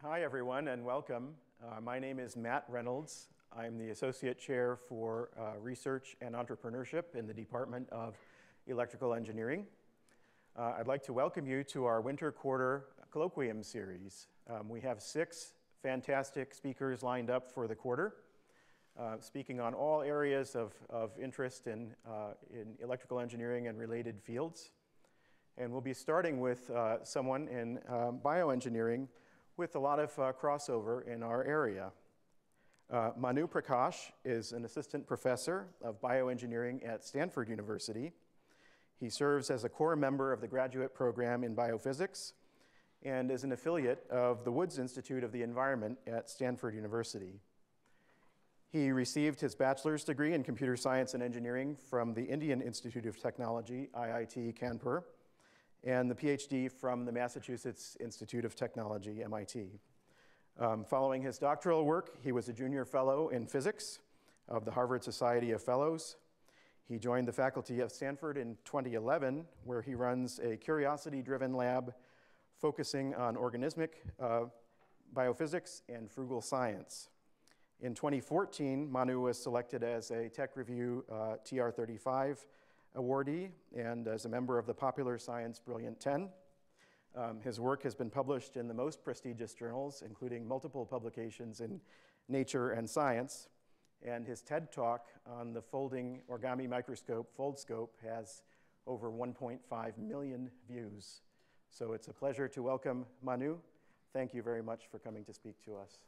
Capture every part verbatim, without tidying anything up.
Hi, everyone, and welcome. Uh, my name is Matt Reynolds. I'm the Associate Chair for uh, Research and Entrepreneurship in the Department of Electrical Engineering. Uh, I'd like to welcome you to our winter quarter Colloquium series. Um, we have six fantastic speakers lined up for the quarter, uh, speaking on all areas of, of interest in, uh, in electrical engineering and related fields. And we'll be starting with uh, someone in um, bioengineering with a lot of uh, crossover in our area. Uh, Manu Prakash is an assistant professor of bioengineering at Stanford University. He serves as a core member of the graduate program in biophysics and is an affiliate of the Woods Institute of the Environment at Stanford University. He received his bachelor's degree in computer science and engineering from the Indian Institute of Technology, I I T Kanpur, and the PhD from the Massachusetts Institute of Technology, M I T. Um, following his doctoral work, he was a junior fellow in physics of the Harvard Society of Fellows. He joined the faculty of Stanford in twenty eleven, where he runs a curiosity-driven lab focusing on organismic uh, biophysics and frugal science. In twenty fourteen, Manu was selected as a Tech Review uh, T R thirty-five awardee and as a member of the Popular Science Brilliant ten. Um, his work has been published in the most prestigious journals, including multiple publications in Nature and Science. And his TED Talk on the folding origami microscope, Foldscope, has over one point five million views. So it's a pleasure to welcome Manu. Thank you very much for coming to speak to us.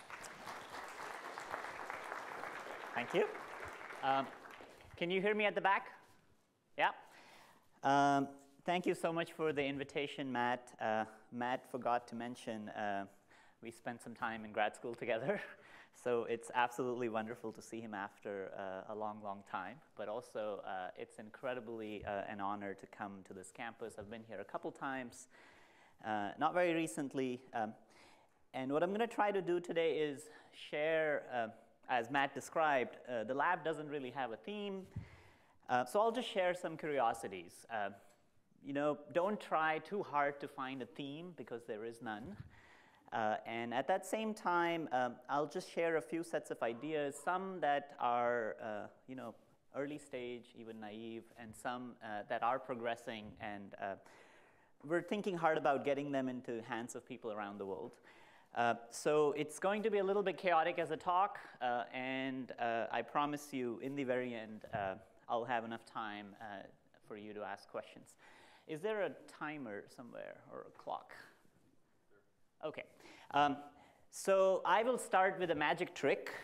Thank you. Um, can you hear me at the back? Yeah. Um, thank you so much for the invitation, Matt. Uh, Matt forgot to mention uh, we spent some time in grad school together, so it's absolutely wonderful to see him after uh, a long, long time. But also, uh, it's incredibly uh, an honor to come to this campus. I've been here a couple times, uh, not very recently. Um, and what I'm going to try to do today is share, uh, as Matt described, uh, the lab doesn't really have a theme. Uh, so I'll just share some curiosities. Uh, you know, don't try too hard to find a theme because there is none. Uh, and at that same time, um, I'll just share a few sets of ideas, some that are, uh, you know, early stage, even naive, and some uh, that are progressing, and uh, we're thinking hard about getting them into the hands of people around the world. Uh, so it's going to be a little bit chaotic as a talk, uh, and uh, I promise you, in the very end, uh, I'll have enough time uh, for you to ask questions. Is there a timer somewhere or a clock? Okay. Um, so I will start with a magic trick.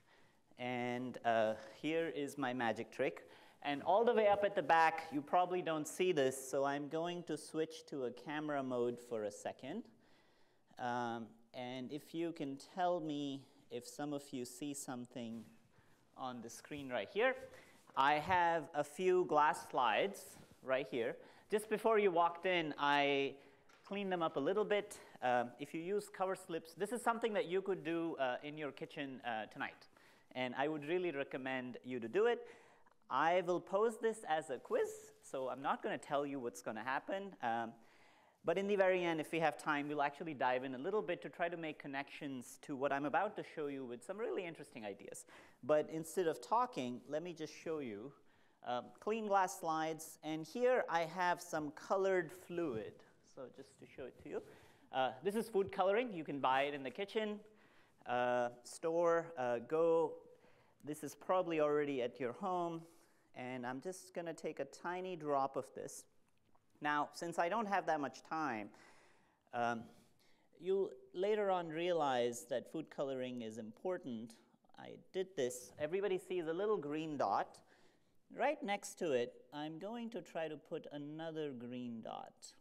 And uh, here is my magic trick. And all the way up at the back, you probably don't see this, so I'm going to switch to a camera mode for a second. Um, and if you can tell me if some of you see something on the screen right here. I have a few glass slides right here. Just before you walked in, I cleaned them up a little bit. Uh, if you use cover slips, this is something that you could do uh, in your kitchen uh, tonight. And I would really recommend you to do it. I will pose this as a quiz, so I'm not going to tell you what's going to happen. Um, but in the very end, if we have time, we'll actually dive in a little bit to try to make connections to what I'm about to show you with some really interesting ideas. But instead of talking, let me just show you um, clean glass slides. And here I have some colored fluid. So just to show it to you. Uh, this is food coloring. You can buy it in the kitchen, uh, store, uh, go. This is probably already at your home. And I'm just going to take a tiny drop of this. Now, since I don't have that much time, um, you'll later on realize that food coloring is important. I did this. Everybody sees a little green dot. Right next to it, I'm going to try to put another green dot.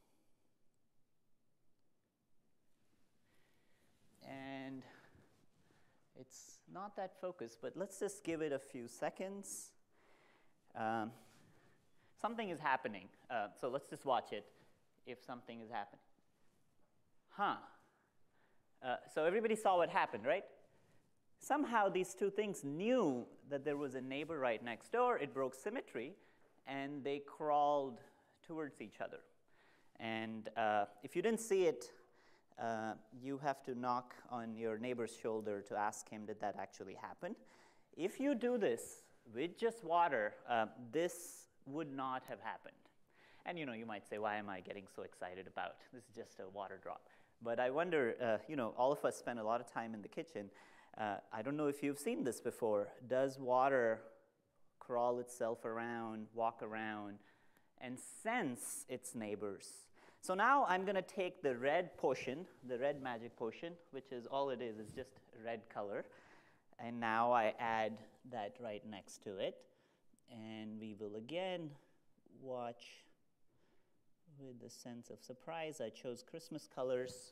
And it's not that focused, but let's just give it a few seconds. Um, Something is happening, uh, so let's just watch it if something is happening. Huh. Uh, so everybody saw what happened, right? Somehow these two things knew that there was a neighbor right next door. It broke symmetry, and they crawled towards each other. And uh, if you didn't see it, uh, you have to knock on your neighbor's shoulder to ask him, did that actually happen? If you do this with just water, uh, this would not have happened. And you know, you might say, why am I getting so excited about? This is just a water drop. But I wonder, uh, you know, all of us spend a lot of time in the kitchen. Uh, I don't know if you've seen this before. Does water crawl itself around, walk around, and sense its neighbors? So now I'm going to take the red potion, the red magic potion, which is all it is, is just red color. And now I add that right next to it. And we will again watch with a sense of surprise. I chose Christmas colors.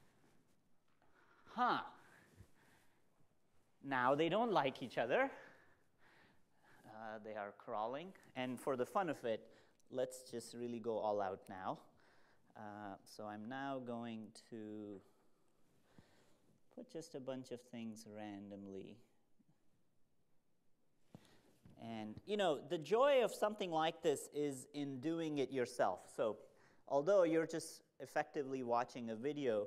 Huh. Now they don't like each other. Uh, they are crawling. And for the fun of it, let's just really go all out now. Uh, so I'm now going to put just a bunch of things randomly. And, you know, the joy of something like this is in doing it yourself. So although you're just effectively watching a video,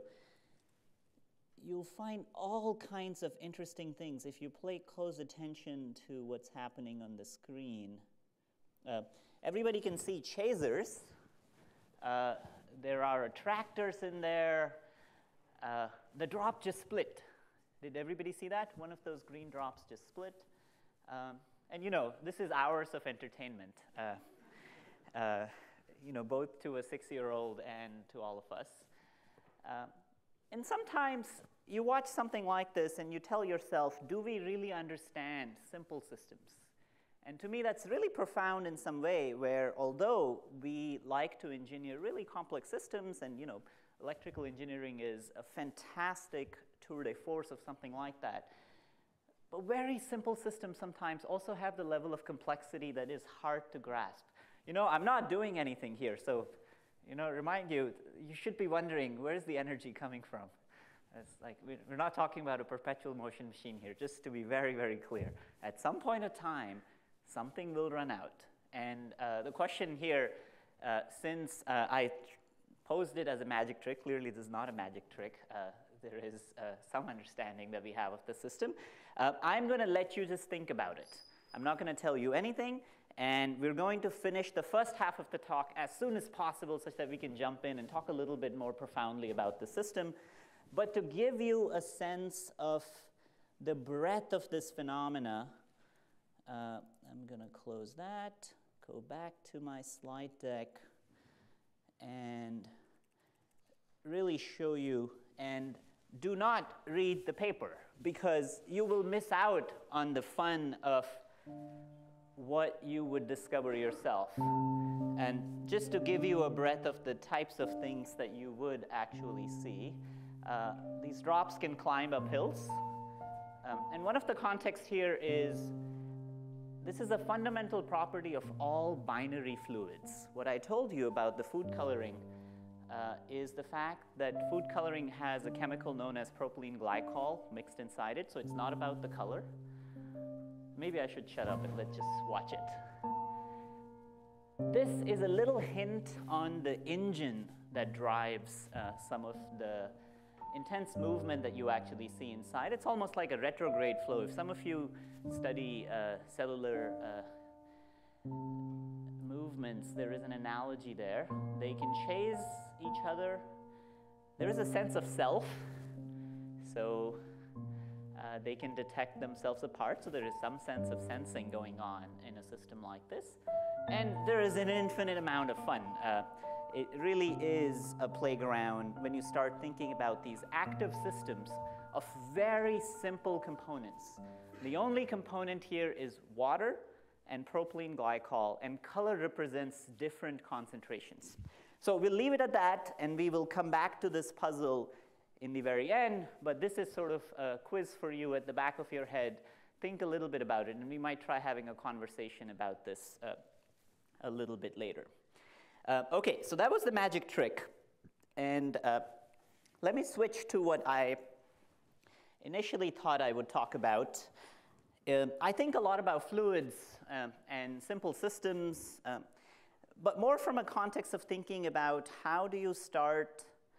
you'll find all kinds of interesting things if you pay close attention to what's happening on the screen. Uh, everybody can see chasers. Uh, there are attractors in there. Uh, the drop just split. Did everybody see that? One of those green drops just split. Um, and you know, this is hours of entertainment, uh, uh, you know, both to a six-year-old and to all of us. Uh, and sometimes you watch something like this and you tell yourself, do we really understand simple systems? And to me, that's really profound in some way, where although we like to engineer really complex systems, and you know, electrical engineering is a fantastic tour de force of something like that, but very simple systems sometimes also have the level of complexity that is hard to grasp. You know, I'm not doing anything here, so you know, remind you, you should be wondering, where's the energy coming from? It's like, we're not talking about a perpetual motion machine here, just to be very, very clear. At some point of time, something will run out. And uh, the question here, uh, since uh, I posed it as a magic trick, clearly this is not a magic trick. Uh, there is uh, some understanding that we have of the system. Uh, I'm going to let you just think about it. I'm not going to tell you anything. And we're going to finish the first half of the talk as soon as possible such that we can jump in and talk a little bit more profoundly about the system. But to give you a sense of the breadth of this phenomena, uh, I'm going to close that, go back to my slide deck, and really show you. And do not read the paper, because you will miss out on the fun of what you would discover yourself. And just to give you a breadth of the types of things that you would actually see, uh, these drops can climb up hills. Um, and one of the contexts here is, this is a fundamental property of all binary fluids. What I told you about the food coloring uh, is the fact that food coloring has a chemical known as propylene glycol mixed inside it, so it's not about the color. Maybe I should shut up and let's just watch it. This is a little hint on the engine that drives uh, some of the intense movement that you actually see inside. It's almost like a retrograde flow. If some of you study uh, cellular uh, movements, there is an analogy there. They can chase each other. There is a sense of self. So uh, they can detect themselves apart. So there is some sense of sensing going on in a system like this. And there is an infinite amount of fun. Uh, It really is a playground when you start thinking about these active systems of very simple components. The only component here is water and propylene glycol, and color represents different concentrations. So we'll leave it at that, and we will come back to this puzzle in the very end, but this is sort of a quiz for you at the back of your head. Think a little bit about it, and we might try having a conversation about this uh, a little bit later. Uh, okay, so that was the magic trick. And uh, let me switch to what I initially thought I would talk about. Uh, I think a lot about fluids um, and simple systems, um, but more from a context of thinking about how do you start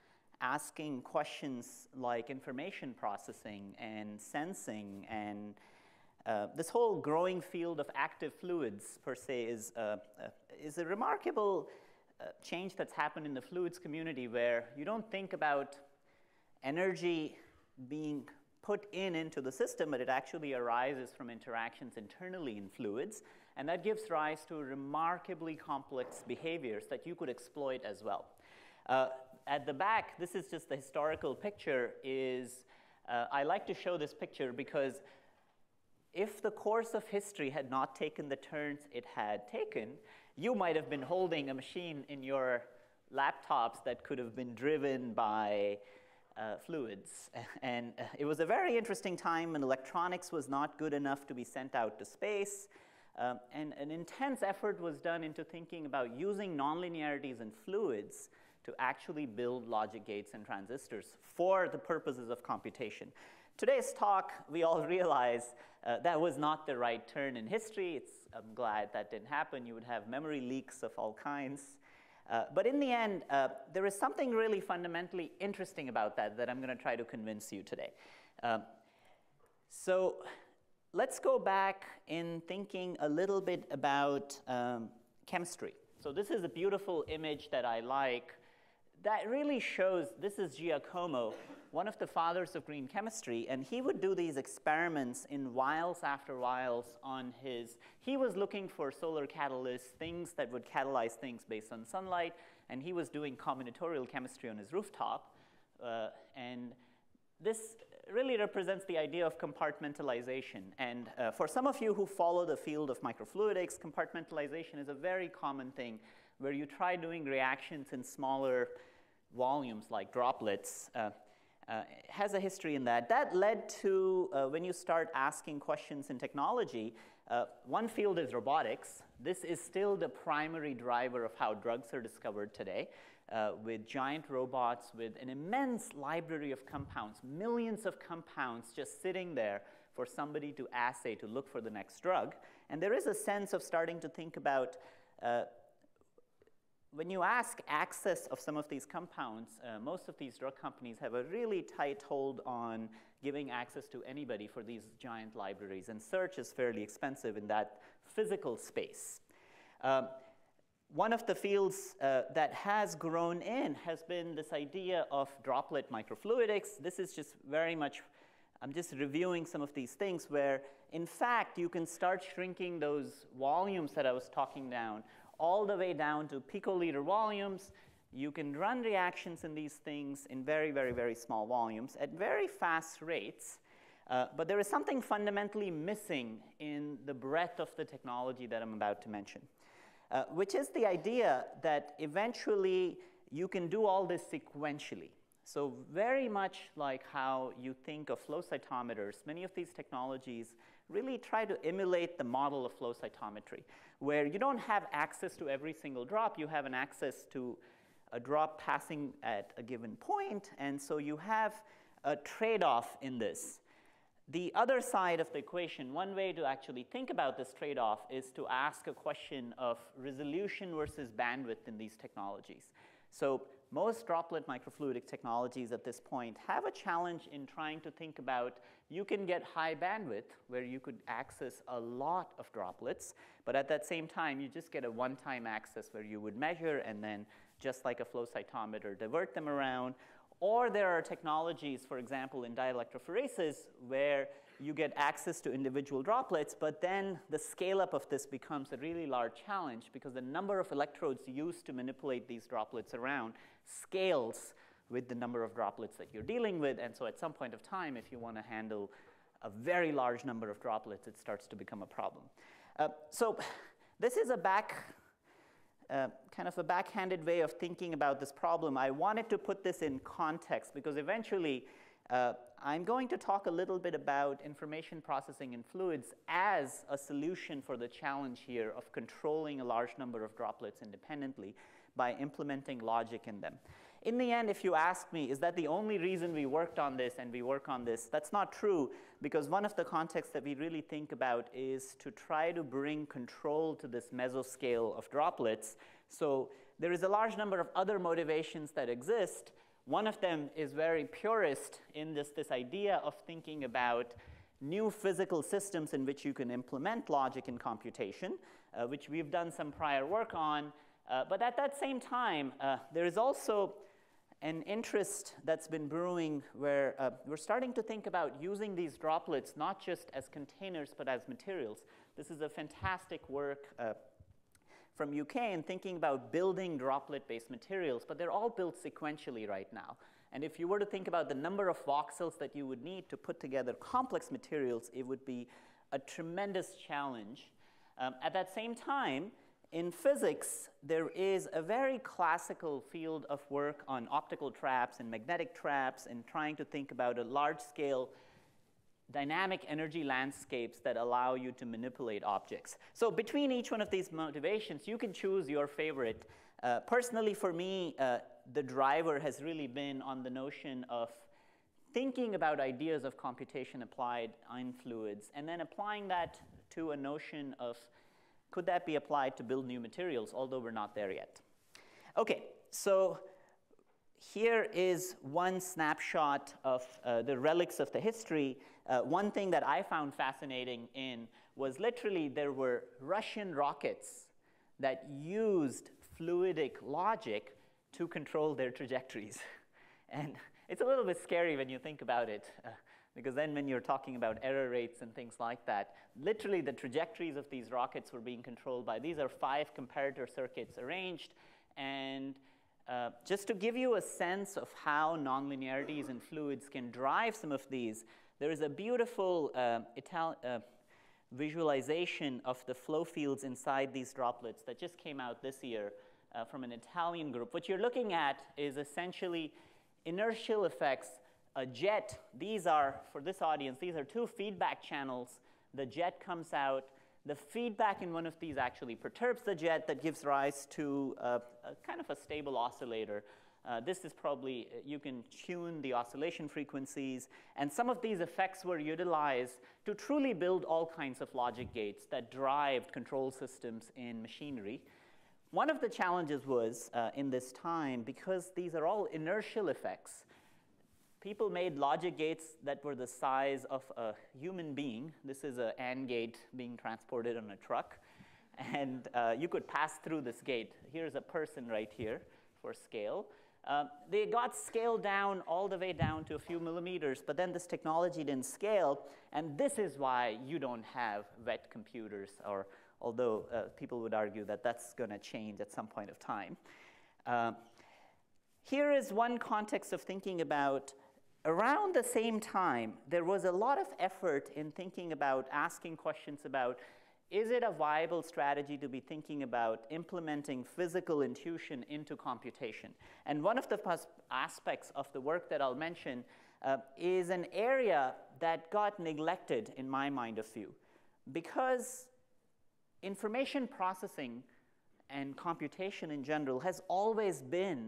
asking questions like information processing and sensing, and uh, this whole growing field of active fluids per se is, uh, uh, is a remarkable uh, change that's happened in the fluids community, where you don't think about energy being put in into the system, but it actually arises from interactions internally in fluids, and that gives rise to remarkably complex behaviors that you could exploit as well. Uh, at the back, this is just the historical picture. Is uh, I like to show this picture because if the course of history had not taken the turns it had taken, you might have been holding a machine in your laptops that could have been driven by Uh, fluids. And uh, it was a very interesting time when electronics was not good enough to be sent out to space. Um, and an intense effort was done into thinking about using nonlinearities in fluids to actually build logic gates and transistors for the purposes of computation. Today's talk, we all realize uh, that was not the right turn in history. It's, I'm glad that didn't happen. You would have memory leaks of all kinds. Uh, but in the end, uh, there is something really fundamentally interesting about that that I'm going to try to convince you today. Um, so let's go back in thinking a little bit about um, chemistry. So this is a beautiful image that I like that really shows, this is Giacomo, one of the fathers of green chemistry, and he would do these experiments in vials after vials on his, he was looking for solar catalysts, things that would catalyze things based on sunlight, and he was doing combinatorial chemistry on his rooftop. Uh, and this really represents the idea of compartmentalization. And uh, for some of you who follow the field of microfluidics, compartmentalization is a very common thing where you try doing reactions in smaller volumes like droplets. Uh, uh, has a history in that. That led to, uh, when you start asking questions in technology, uh, one field is robotics. This is still the primary driver of how drugs are discovered today, uh, with giant robots with an immense library of compounds, millions of compounds just sitting there for somebody to assay to look for the next drug. And there is a sense of starting to think about uh, when you ask access of some of these compounds, uh, most of these drug companies have a really tight hold on giving access to anybody for these giant libraries, and search is fairly expensive in that physical space. Um, one of the fields uh, that has grown in has been this idea of droplet microfluidics. This is just very much, I'm just reviewing some of these things where, in fact, you can start shrinking those volumes that I was talking down all the way down to picoliter volumes. You can run reactions in these things in very, very, very small volumes at very fast rates. Uh, but there is something fundamentally missing in the breadth of the technology that I'm about to mention, uh, which is the idea that eventually you can do all this sequentially. So very much like how you think of flow cytometers, many of these technologies really try to emulate the model of flow cytometry, where you don't have access to every single drop. You have an access to a drop passing at a given point, and so you have a trade-off in this. The other side of the equation, one way to actually think about this trade-off is to ask a question of resolution versus bandwidth in these technologies. So most droplet microfluidic technologies at this point have a challenge in trying to think about, you can get high bandwidth where you could access a lot of droplets, but at that same time, you just get a one-time access where you would measure and then, just like a flow cytometer, divert them around. Or there are technologies, for example, in dielectrophoresis, where you get access to individual droplets, but then the scale-up of this becomes a really large challenge because the number of electrodes used to manipulate these droplets around scales with the number of droplets that you're dealing with. And so at some point of time, if you want to handle a very large number of droplets, it starts to become a problem. Uh, so this is a back, uh, kind of a backhanded way of thinking about this problem. I wanted to put this in context because eventually uh, I'm going to talk a little bit about information processing in fluids as a solution for the challenge here of controlling a large number of droplets independently by implementing logic in them. In the end, if you ask me, is that the only reason we worked on this and we work on this? That's not true, because one of the contexts that we really think about is to try to bring control to this mesoscale of droplets. So there is a large number of other motivations that exist. One of them is very purist in this, this idea of thinking about new physical systems in which you can implement logic and computation, uh, which we've done some prior work on. Uh, but at that same time, uh, there is also an interest that's been brewing where uh, we're starting to think about using these droplets not just as containers but as materials. This is a fantastic work uh, from U K in thinking about building droplet-based materials, but they're all built sequentially right now. And if you were to think about the number of voxels that you would need to put together complex materials, it would be a tremendous challenge. Um, at that same time, in physics, there is a very classical field of work on optical traps and magnetic traps and trying to think about a large-scale dynamic energy landscapes that allow you to manipulate objects. So between each one of these motivations, you can choose your favorite. Uh, personally, for me, uh, the driver has really been on the notion of thinking about ideas of computation applied in fluids and then applying that to a notion of could that be applied to build new materials, although we're not there yet. Okay, so here is one snapshot of uh, the relics of the history. Uh, one thing that I found fascinating in was literally there were Russian rockets that used fluidic logic to control their trajectories. And it's a little bit scary when you think about it, uh, because then when you're talking about error rates and things like that, literally the trajectories of these rockets were being controlled by, these are five comparator circuits arranged. And uh, just to give you a sense of how nonlinearities in fluids can drive some of these, there is a beautiful uh, Ital uh, visualization of the flow fields inside these droplets that just came out this year uh, from an Italian group. What you're looking at is essentially inertial effects. A jet, these are, for this audience, these are two feedback channels. The jet comes out. The feedback in one of these actually perturbs the jet that gives rise to a, a kind of a stable oscillator. Uh, this is probably, you can tune the oscillation frequencies. And some of these effects were utilized to truly build all kinds of logic gates that drive control systems in machinery. One of the challenges was uh, in this time, because these are all inertial effects, people made logic gates that were the size of a human being. This is an AND gate being transported on a truck. And uh, you could pass through this gate. Here's a person right here for scale. Uh, they got scaled down all the way down to a few millimeters, but then this technology didn't scale. And this is why you don't have wet computers, or although uh, people would argue that that's going to change at some point of time. Uh, here is one context of thinking about around the same time, there was a lot of effort in thinking about asking questions about, is it a viable strategy to be thinking about implementing physical intuition into computation? And one of the aspects of the work that I'll mention uh, is an area that got neglected in my mind of view, because information processing and computation in general has always been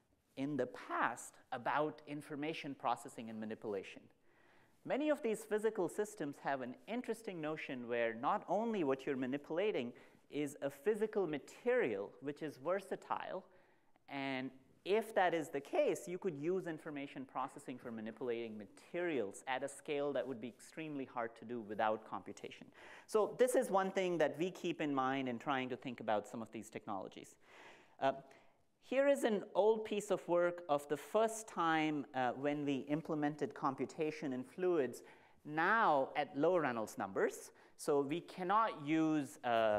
in the past about information processing and manipulation. Many of these physical systems have an interesting notion where not only what you're manipulating is a physical material which is versatile, and if that is the case, you could use information processing for manipulating materials at a scale that would be extremely hard to do without computation. So this is one thing that we keep in mind in trying to think about some of these technologies. Uh, Here is an old piece of work of the first time uh, when we implemented computation in fluids, now at low Reynolds numbers. So we cannot use uh,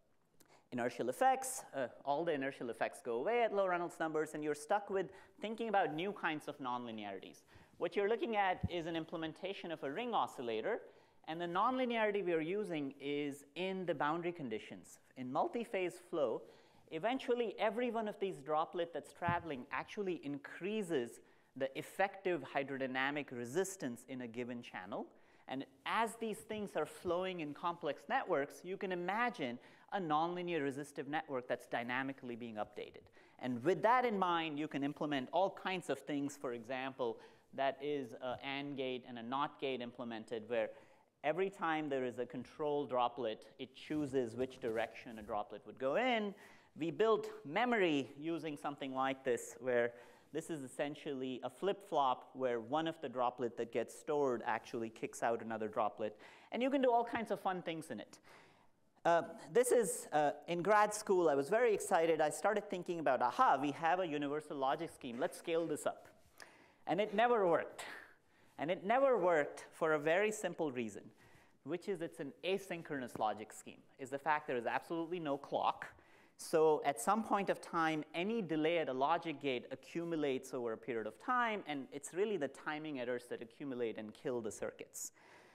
inertial effects. Uh, all the inertial effects go away at low Reynolds numbers, and you're stuck with thinking about new kinds of nonlinearities. What you're looking at is an implementation of a ring oscillator, and the nonlinearity we are using is in the boundary conditions. In multi-phase flow, eventually, every one of these droplets that's traveling actually increases the effective hydrodynamic resistance in a given channel. And as these things are flowing in complex networks, you can imagine a nonlinear resistive network that's dynamically being updated. And with that in mind, you can implement all kinds of things. For example, that is an AND gate and a NOT gate implemented, where every time there is a control droplet, it chooses which direction a droplet would go in. We built memory using something like this, where This is essentially a flip-flop where one of the droplet that gets stored actually kicks out another droplet. And you can do all kinds of fun things in it. Uh, this is, uh, in grad school, I was very excited. I started thinking about, aha, we have a universal logic scheme. Let's scale this up. And it never worked. And it never worked for a very simple reason, which is it's an asynchronous logic scheme, is the fact there is absolutely no clock. So at some point of time, any delay at a logic gate accumulates over a period of time, and it's really the timing errors that accumulate and kill the circuits.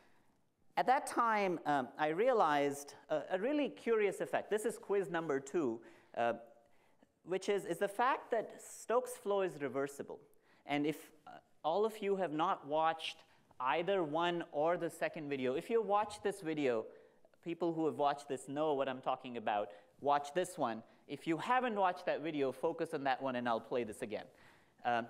At that time, um, I realized a, a really curious effect. This is quiz number two, uh, which is, is the fact that Stokes' flow is reversible. And if uh, all of you have not watched either one or the second video, if you watch this video, people who have watched this know what I'm talking about. Watch this one. If you haven't watched that video, focus on that one, and I'll play this again. Uh,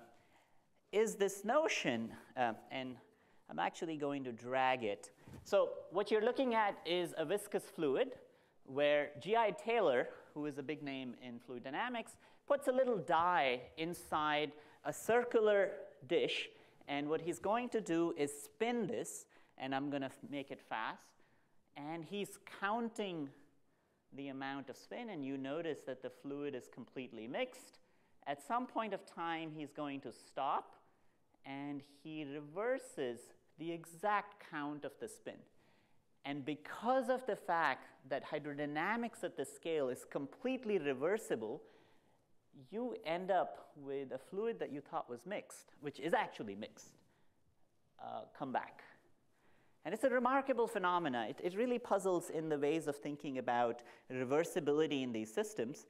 is this notion, uh, and I'm actually going to drag it. So what you're looking at is a viscous fluid where G I Taylor, who is a big name in fluid dynamics, puts a little die inside a circular dish. And what he's going to do is spin this, and I'm going to make it fast. And he's counting the amount of spin, and you notice that the fluid is completely mixed. At some point of time, he's going to stop, and he reverses the exact count of the spin. And because of the fact that hydrodynamics at the scale is completely reversible, you end up with a fluid that you thought was mixed, which is actually mixed, uh, come back. And it's a remarkable phenomena. It, it really puzzles in the ways of thinking about reversibility in these systems.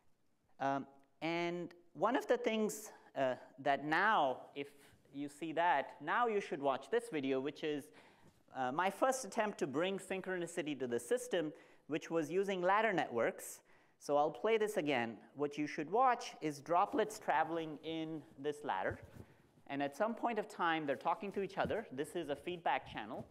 Um, and one of the things uh, that now, if you see that, now you should watch this video, which is uh, my first attempt to bring synchronicity to the system, which was using ladder networks. So I'll play this again. What you should watch is droplets traveling in this ladder. And at some point of time, they're talking to each other. This is a feedback channel.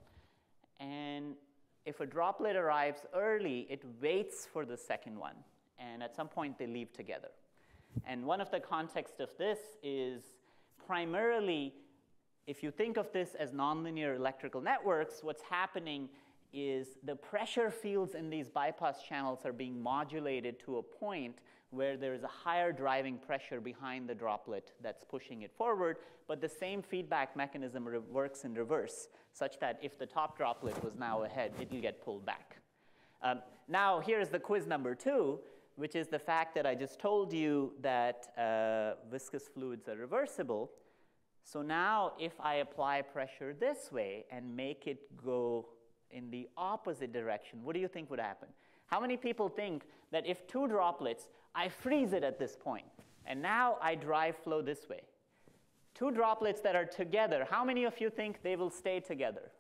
And if a droplet arrives early, it waits for the second one. And at some point, they leave together. And one of the contexts of this is primarily, if you think of this as nonlinear electrical networks, what's happening is the pressure fields in these bypass channels are being modulated to a point where there is a higher driving pressure behind the droplet that's pushing it forward, but the same feedback mechanism works in reverse, such that if the top droplet was now ahead, it will get pulled back. Um, now, here's the quiz number two, which is the fact that I just told you that uh, viscous fluids are reversible. So now, if I apply pressure this way and make it go in the opposite direction, what do you think would happen? How many people think that if two droplets, I freeze it at this point, and now I drive flow this way? Two droplets that are together, how many of you think they will stay together?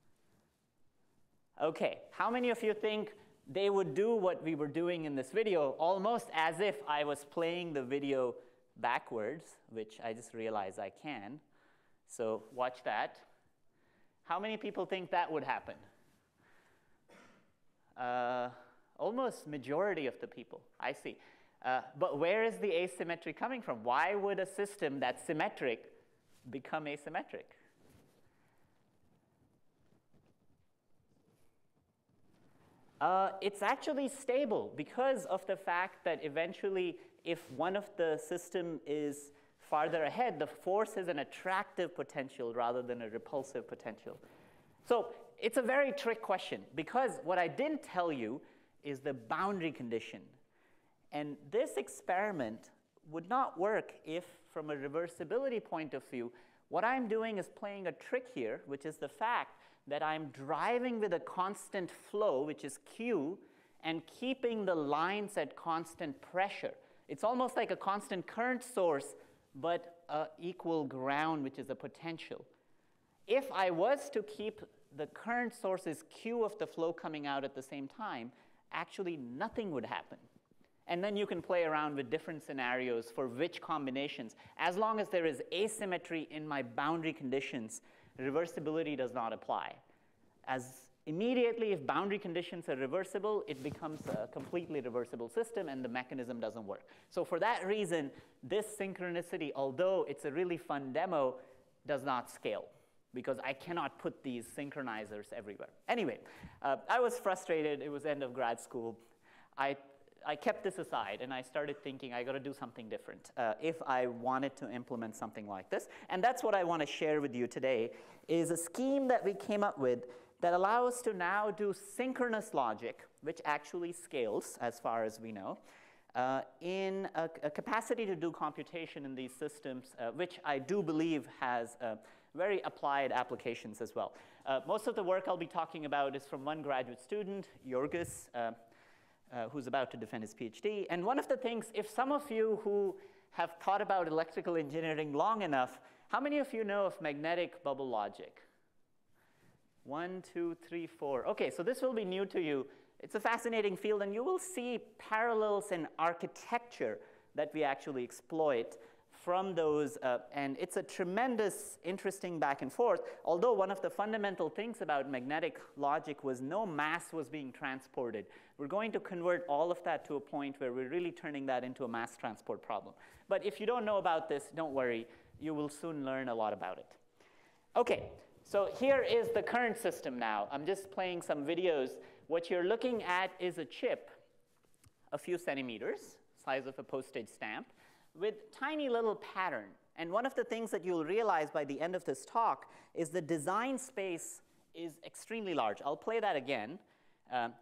Okay, how many of you think they would do what we were doing in this video, almost as if I was playing the video backwards, which I just realized I can. So watch that. How many people think that would happen? Uh, almost majority of the people, I see. Uh, but where is the asymmetry coming from? Why would a system that's symmetric become asymmetric? Uh, it's actually stable because of the fact that eventually, if one of the system is farther ahead, the force is an attractive potential rather than a repulsive potential. So it's a very trick question, because what I didn't tell you is the boundary condition. And this experiment would not work if, from a reversibility point of view, what I'm doing is playing a trick here, which is the fact that I'm driving with a constant flow, which is Q, and keeping the lines at constant pressure. It's almost like a constant current source, but uh, equal ground, which is a potential. If I was to keep the current source's Q of the flow coming out at the same time, actually nothing would happen. And then you can play around with different scenarios for which combinations. As long as there is asymmetry in my boundary conditions, reversibility does not apply. As immediately, if boundary conditions are reversible, it becomes a completely reversible system, and the mechanism doesn't work. So for that reason, this synchronicity, although it's a really fun demo, does not scale, because I cannot put these synchronizers everywhere. Anyway, uh, I was frustrated. It was end of grad school. I, I kept this aside, and I started thinking, I got to do something different uh, if I wanted to implement something like this. And that's what I want to share with you today, is a scheme that we came up with that allows us to now do synchronous logic, which actually scales, as far as we know, uh, in a, a capacity to do computation in these systems, uh, which I do believe has uh, very applied applications as well. Uh, most of the work I'll be talking about is from one graduate student, Jorgis, uh, uh, who's about to defend his PhD. And one of the things, if some of you who have thought about electrical engineering long enough, how many of you know of magnetic bubble logic? One, two, three, four. OK, so this will be new to you. It's a fascinating field, and you will see parallels in architecture that we actually exploit from those. Uh, and it's a tremendous, interesting back and forth, although one of the fundamental things about magnetic logic was no mass was being transported. We're going to convert all of that to a point where we're really turning that into a mass transport problem. But if you don't know about this, don't worry. You will soon learn a lot about it. OK. So here is the current system now. I'm just playing some videos. What you're looking at is a chip, a few centimeters, size of a postage stamp, with tiny little pattern. And one of the things that you'll realize by the end of this talk is the design space is extremely large. I'll play that again. Um,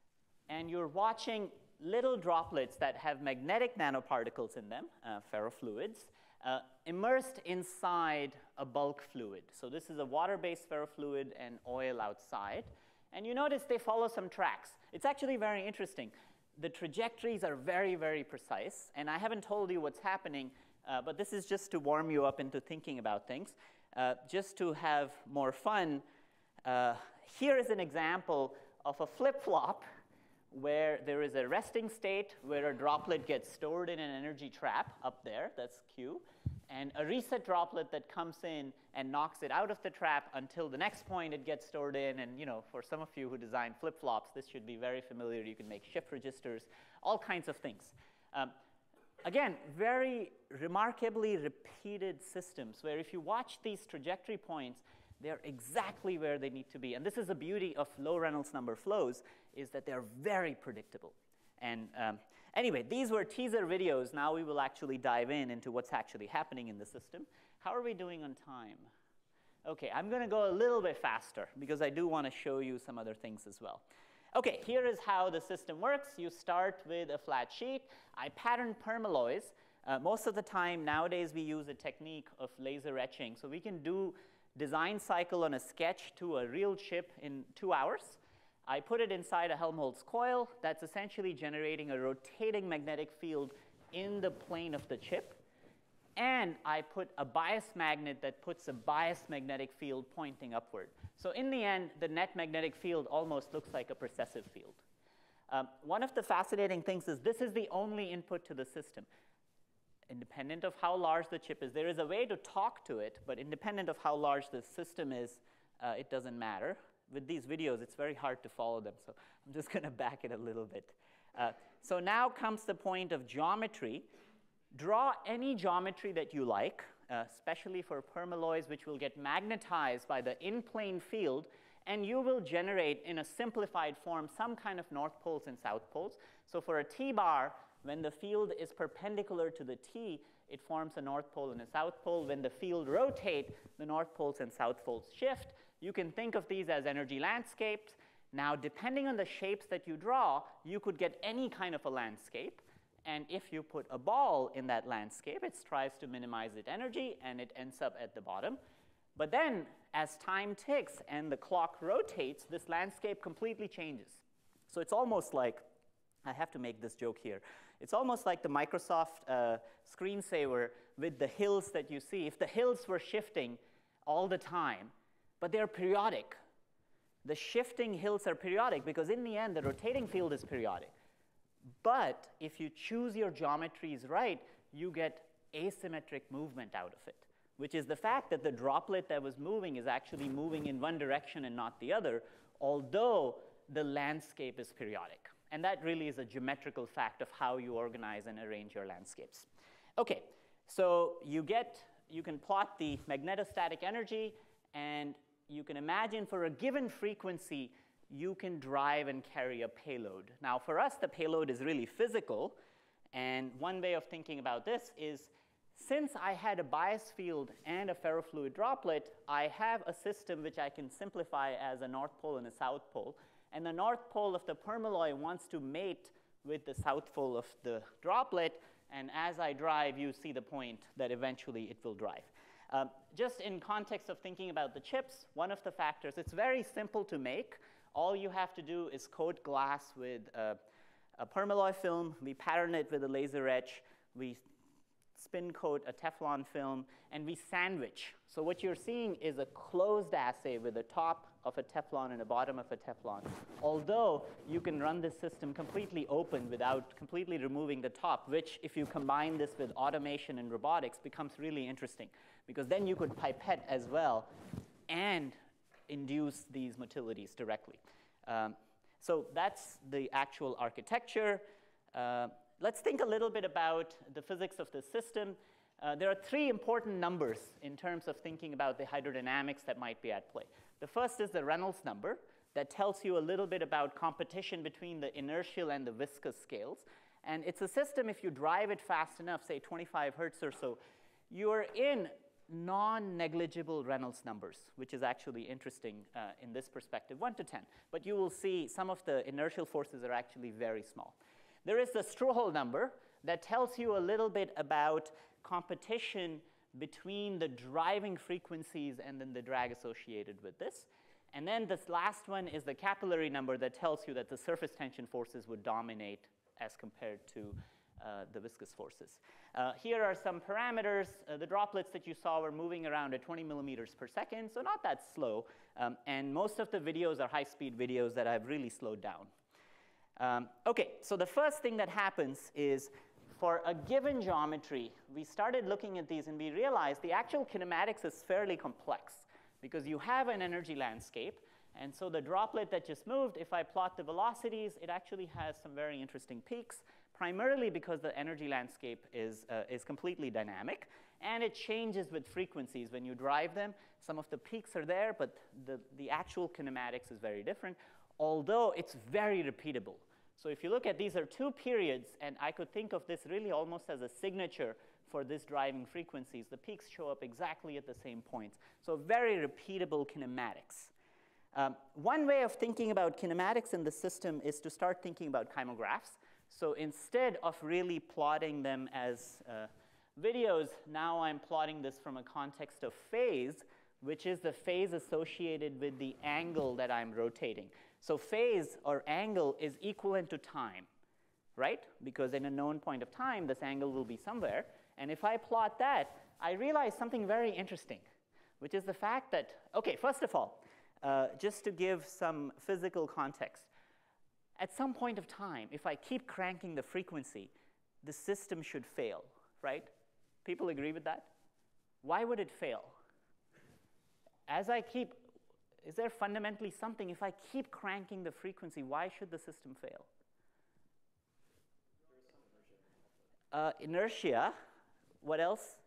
and you're watching little droplets that have magnetic nanoparticles in them, uh, ferrofluids, Uh, immersed inside a bulk fluid. So this is a water-based ferrofluid and oil outside. And you notice they follow some tracks. It's actually very interesting. The trajectories are very, very precise. And I haven't told you what's happening, uh, but this is just to warm you up into thinking about things. Uh, just to have more fun, uh, here is an example of a flip-flop where there is a resting state where a droplet gets stored in an energy trap up there, that's Q, and a reset droplet that comes in and knocks it out of the trap until the next point it gets stored in. And you know, for some of you who design flip-flops, this should be very familiar. You can make shift registers, all kinds of things. Um, again, very remarkably repeated systems where if you watch these trajectory points, they're exactly where they need to be. And this is the beauty of low Reynolds number flows, is that they're very predictable. And um, anyway, these were teaser videos. Now we will actually dive in into what's actually happening in the system. How are we doing on time? OK, I'm going to go a little bit faster, because I do want to show you some other things as well. OK, here is how the system works. You start with a flat sheet. I pattern permalloys. Uh, most of the time, nowadays, we use a technique of laser etching. So we can do design cycle on a sketch to a real chip in two hours. I put it inside a Helmholtz coil that's essentially generating a rotating magnetic field in the plane of the chip. And I put a bias magnet that puts a biased magnetic field pointing upward. So in the end, the net magnetic field almost looks like a precessive field. Um, one of the fascinating things is this is the only input to the system. Independent of how large the chip is, there is a way to talk to it, but independent of how large the system is, uh, it doesn't matter. With these videos, it's very hard to follow them, so I'm just going to back it a little bit. Uh, so now comes the point of geometry. Draw any geometry that you like, uh, especially for permalloys, which will get magnetized by the in-plane field, and you will generate, in a simplified form, some kind of north poles and south poles. So for a T-bar, when the field is perpendicular to the T, it forms a north pole and a south pole. When the field rotates, the north poles and south poles shift. You can think of these as energy landscapes. Now, depending on the shapes that you draw, you could get any kind of a landscape. And if you put a ball in that landscape, it tries to minimize its energy, and it ends up at the bottom. But then, as time ticks and the clock rotates, this landscape completely changes. So it's almost like, I have to make this joke here. It's almost like the Microsoft uh, screensaver with the hills that you see. If the hills were shifting all the time, but they're periodic, the shifting hills are periodic because in the end, the rotating field is periodic. But if you choose your geometries right, you get asymmetric movement out of it, which is the fact that the droplet that was moving is actually moving in one direction and not the other, although the landscape is periodic. And that really is a geometrical fact of how you organize and arrange your landscapes. Okay, so you get, you can plot the magnetostatic energy, and you can imagine for a given frequency, you can drive and carry a payload. Now, for us, the payload is really physical. And one way of thinking about this is, since I had a bias field and a ferrofluid droplet, I have a system which I can simplify as a north pole and a south pole. And the north pole of the permalloy wants to mate with the south pole of the droplet. And as I drive, you see the point that eventually it will drive. Um, just in context of thinking about the chips, one of the factors, it's very simple to make. All you have to do is coat glass with a, a permalloy film. We pattern it with a laser etch. We spin coat a Teflon film, and we sandwich. So what you're seeing is a closed assay with a top of a Teflon and a bottom of a Teflon. Although you can run this system completely open without completely removing the top, which if you combine this with automation and robotics becomes really interesting, because then you could pipette as well and induce these motilities directly. Um, so that's the actual architecture. Uh, Let's think a little bit about the physics of the system. Uh, there are three important numbers in terms of thinking about the hydrodynamics that might be at play. The first is the Reynolds number that tells you a little bit about competition between the inertial and the viscous scales. And it's a system, if you drive it fast enough, say twenty-five hertz or so, you're in non-negligible Reynolds numbers, which is actually interesting uh, in this perspective, one to ten. But you will see some of the inertial forces are actually very small. There is the Strohal number that tells you a little bit about competition between the driving frequencies and then the drag associated with this. And then this last one is the capillary number that tells you that the surface tension forces would dominate as compared to uh, the viscous forces. Uh, here are some parameters. Uh, the droplets that you saw were moving around at twenty millimeters per second, so not that slow. Um, and most of the videos are high-speed videos that I've really slowed down. Um, okay, so the first thing that happens is for a given geometry, we started looking at these and we realized the actual kinematics is fairly complex because you have an energy landscape. And so the droplet that just moved, if I plot the velocities, it actually has some very interesting peaks, primarily because the energy landscape is, uh, is completely dynamic. And it changes with frequencies. When you drive them, some of the peaks are there, but the, the actual kinematics is very different, although it's very repeatable. So if you look at these are two periods, and I could think of this really almost as a signature for this driving frequencies. The peaks show up exactly at the same points. So very repeatable kinematics. Um, one way of thinking about kinematics in the system is to start thinking about chymographs. So instead of really plotting them as uh, videos, now I'm plotting this from a context of phase, which is the phase associated with the angle that I'm rotating. So phase or angle is equivalent to time, right? Because in a known point of time, this angle will be somewhere. And if I plot that, I realize something very interesting, which is the fact that, okay, first of all, uh, just to give some physical context, at some point of time, if I keep cranking the frequency, the system should fail, right? People agree with that? Why would it fail? As I keep, is there fundamentally something, if I keep cranking the frequency, why should the system fail? Uh, inertia. What else?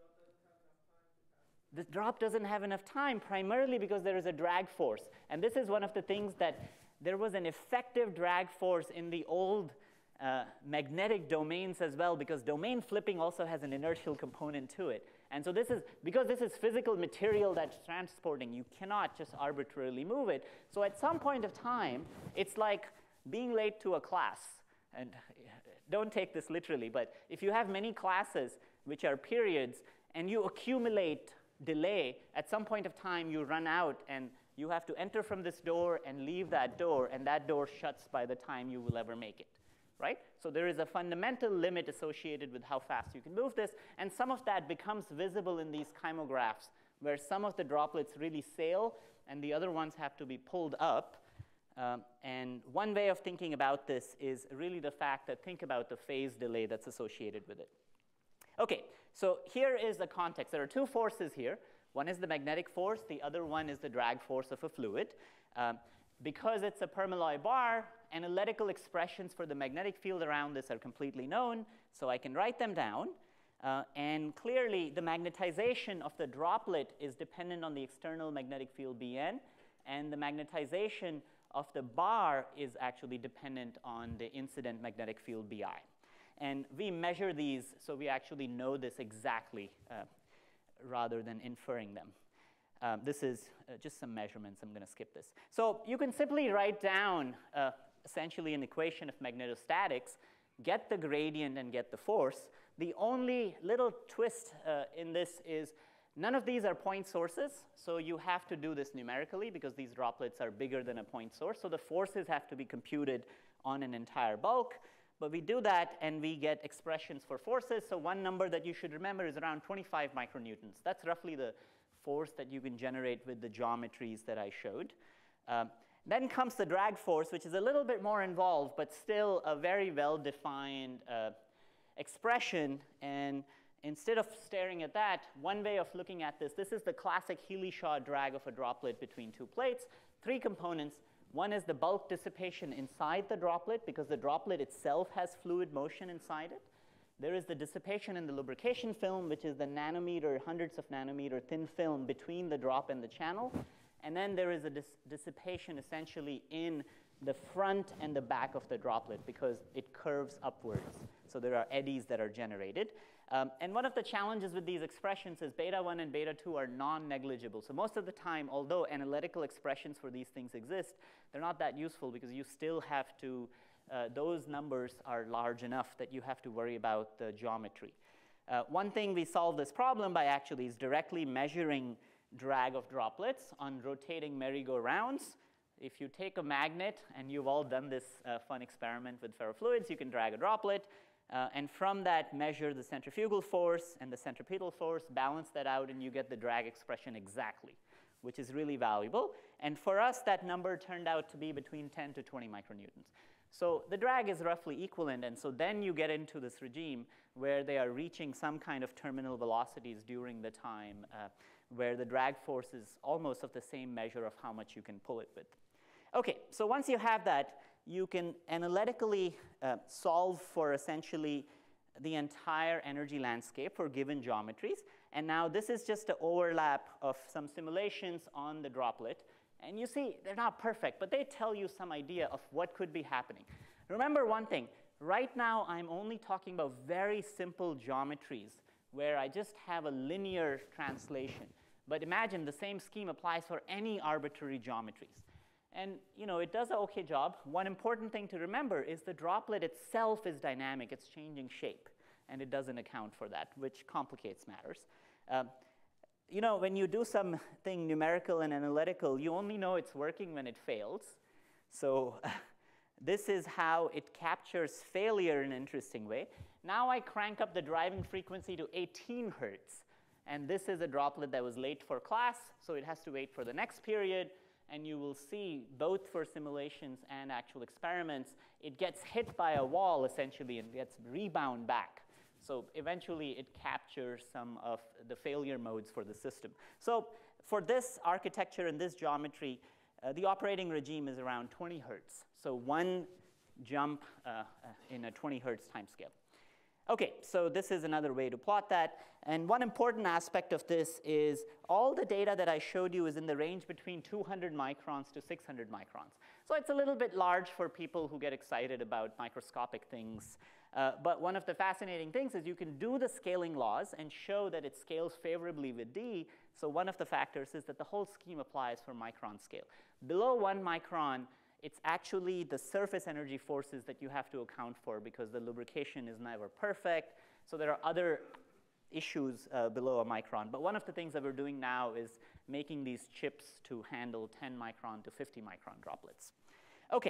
The drop doesn't have enough time, primarily because there is a drag force. And this is one of the things that there was an effective drag force in the old uh, magnetic domains as well, because domain flipping also has an inertial component to it. And so this is, because this is physical material that's transporting, you cannot just arbitrarily move it. So at some point of time, it's like being late to a class. And don't take this literally, but if you have many classes, which are periods, and you accumulate delay, at some point of time you run out and you have to enter from this door and leave that door, and that door shuts by the time you will ever make it, right? So there is a fundamental limit associated with how fast you can move this, and some of that becomes visible in these chymographs, where some of the droplets really sail and the other ones have to be pulled up. Um, and one way of thinking about this is really the fact that think about the phase delay that's associated with it. Okay, so here is the context. There are two forces here. One is the magnetic force. The other one is the drag force of a fluid. Um, because it's a permalloy bar, analytical expressions for the magnetic field around this are completely known, so I can write them down. Uh, and clearly, the magnetization of the droplet is dependent on the external magnetic field B N, and the magnetization of the bar is actually dependent on the incident magnetic field B I. And we measure these, so we actually know this exactly uh, rather than inferring them. Um, this is uh, just some measurements. I'm going to skip this. So you can simply write down uh, essentially an equation of magnetostatics, get the gradient and get the force. The only little twist uh, in this is none of these are point sources, so you have to do this numerically because these droplets are bigger than a point source. So the forces have to be computed on an entire bulk. But we do that, and we get expressions for forces. So one number that you should remember is around twenty-five micronewtons. That's roughly the force that you can generate with the geometries that I showed. Um, then comes the drag force, which is a little bit more involved, but still a very well-defined uh, expression. And instead of staring at that, one way of looking at this, this is the classic Healy-Shaw drag of a droplet between two plates, three components. One is the bulk dissipation inside the droplet, because the droplet itself has fluid motion inside it. There is the dissipation in the lubrication film, which is the nanometer, hundreds of nanometer thin film between the drop and the channel. And then there is a dis dissipation essentially in the front and the back of the droplet because it curves upwards. So there are eddies that are generated. Um, and one of the challenges with these expressions is beta one and beta two are non-negligible. So most of the time, although analytical expressions for these things exist, they're not that useful because you still have to, uh, those numbers are large enough that you have to worry about the geometry. Uh, one thing we solve this problem by actually is directly measuring drag of droplets on rotating merry-go-rounds. If you take a magnet, and you've all done this uh, fun experiment with ferrofluids, you can drag a droplet. Uh, and from that, measure the centrifugal force and the centripetal force, balance that out, and you get the drag expression exactly, which is really valuable. And for us, that number turned out to be between ten to twenty micronewtons. So the drag is roughly equivalent, and so then you get into this regime where they are reaching some kind of terminal velocities during the time uh, where the drag force is almost of the same measure of how much you can pull it with. Okay, so once you have that, you can analytically uh, solve for essentially the entire energy landscape for given geometries. And now this is just an overlap of some simulations on the droplet. And you see, they're not perfect, but they tell you some idea of what could be happening. Remember one thing. Right now, I'm only talking about very simple geometries where I just have a linear translation. But imagine the same scheme applies for any arbitrary geometries. And you know, it does an OK job. One important thing to remember is the droplet itself is dynamic. It's changing shape. And it doesn't account for that, which complicates matters. Um, you know, when you do something numerical and analytical, you only know it's working when it fails. So this is how it captures failure in an interesting way. Now I crank up the driving frequency to eighteen hertz. And this is a droplet that was late for class, so it has to wait for the next period. And you will see, both for simulations and actual experiments, it gets hit by a wall, essentially, and gets rebound back. So eventually, it captures some of the failure modes for the system. So for this architecture and this geometry, uh, the operating regime is around twenty hertz. So one jump uh, in a twenty hertz time scale. OK, so this is another way to plot that. And one important aspect of this is all the data that I showed you is in the range between two hundred microns to six hundred microns. So it's a little bit large for people who get excited about microscopic things. Uh, but one of the fascinating things is you can do the scaling laws and show that it scales favorably with D. So one of the factors is that the whole scheme applies for micron scale. Below one micron, it's actually the surface energy forces that you have to account for because the lubrication is never perfect. So there are other issues uh, below a micron. But one of the things that we're doing now is making these chips to handle ten micron to fifty micron droplets. OK,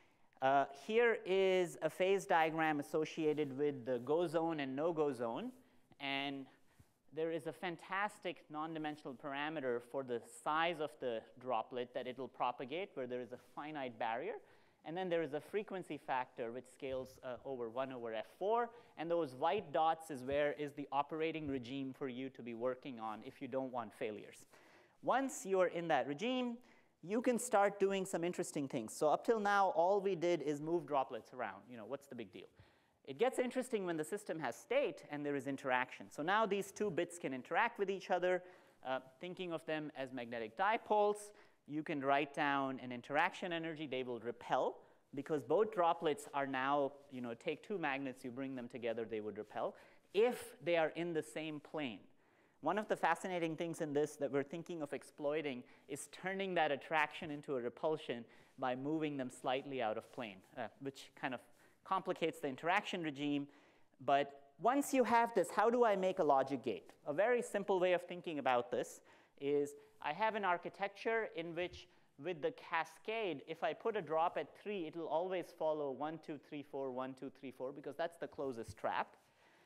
uh, here is a phase diagram associated with the go zone and no-go zone. And there is a fantastic non-dimensional parameter for the size of the droplet that it will propagate, where there is a finite barrier. And then there is a frequency factor, which scales uh, over one over F four. And those white dots is where is the operating regime for you to be working on if you don't want failures. Once you're in that regime, you can start doing some interesting things. So up till now, all we did is move droplets around. You know, what's the big deal? It gets interesting when the system has state and there is interaction. So now these two bits can interact with each other. Uh, thinking of them as magnetic dipoles, you can write down an interaction energy. They will repel because both droplets are now, you know, take two magnets, you bring them together, they would repel if they are in the same plane. One of the fascinating things in this that we're thinking of exploiting is turning that attraction into a repulsion by moving them slightly out of plane, uh, which kind of complicates the interaction regime. But once you have this, how do I make a logic gate? A very simple way of thinking about this is I have an architecture in which with the cascade, if I put a drop at three, it will always follow one, two, three, four, one, two, three, four, because that's the closest trap.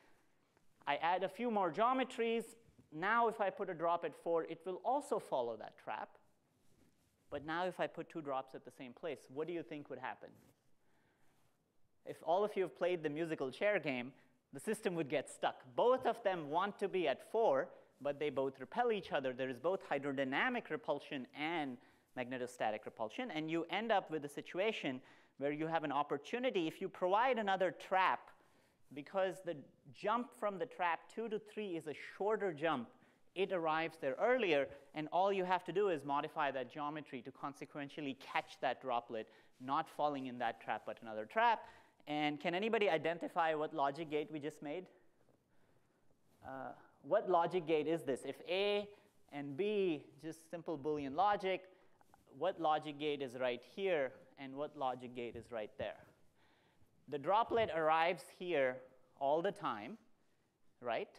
I add a few more geometries. Now if I put a drop at four, it will also follow that trap. But now if I put two drops at the same place, what do you think would happen? If all of you have played the musical chair game, the system would get stuck. Both of them want to be at four, but they both repel each other. There is both hydrodynamic repulsion and magnetostatic repulsion. And you end up with a situation where you have an opportunity. If you provide another trap, because the jump from the trap two to three is a shorter jump, it arrives there earlier, and all you have to do is modify that geometry to consequentially catch that droplet, not falling in that trap, but another trap. And can anybody identify what logic gate we just made? Uh, what logic gate is this? If A and B, just simple Boolean logic, what logic gate is right here, and what logic gate is right there? The droplet arrives here all the time, right?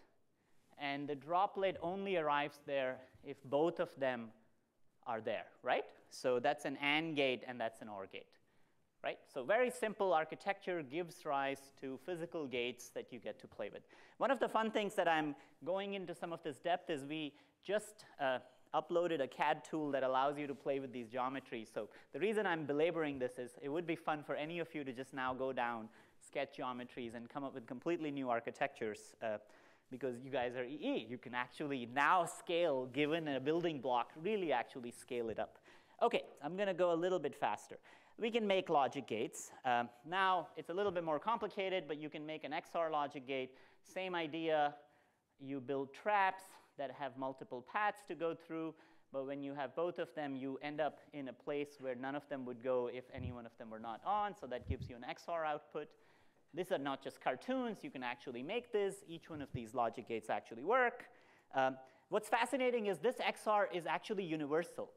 And the droplet only arrives there if both of them are there, right? So that's an AND gate, and that's an OR gate. Right? So very simple architecture gives rise to physical gates that you get to play with. One of the fun things that I'm going into some of this depth is we just uh, uploaded a C A D tool that allows you to play with these geometries. So the reason I'm belaboring this is it would be fun for any of you to just now go down, sketch geometries, and come up with completely new architectures. Uh, because you guys are E E. You can actually now scale, given a building block, really actually scale it up. OK, I'm going to go a little bit faster. We can make logic gates. Um, now, it's a little bit more complicated, but you can make an X O R logic gate. Same idea. You build traps that have multiple paths to go through. But when you have both of them, you end up in a place where none of them would go if any one of them were not on. So that gives you an X O R output. These are not just cartoons. You can actually make this. Each one of these logic gates actually work. Um, what's fascinating is this X O R is actually universal.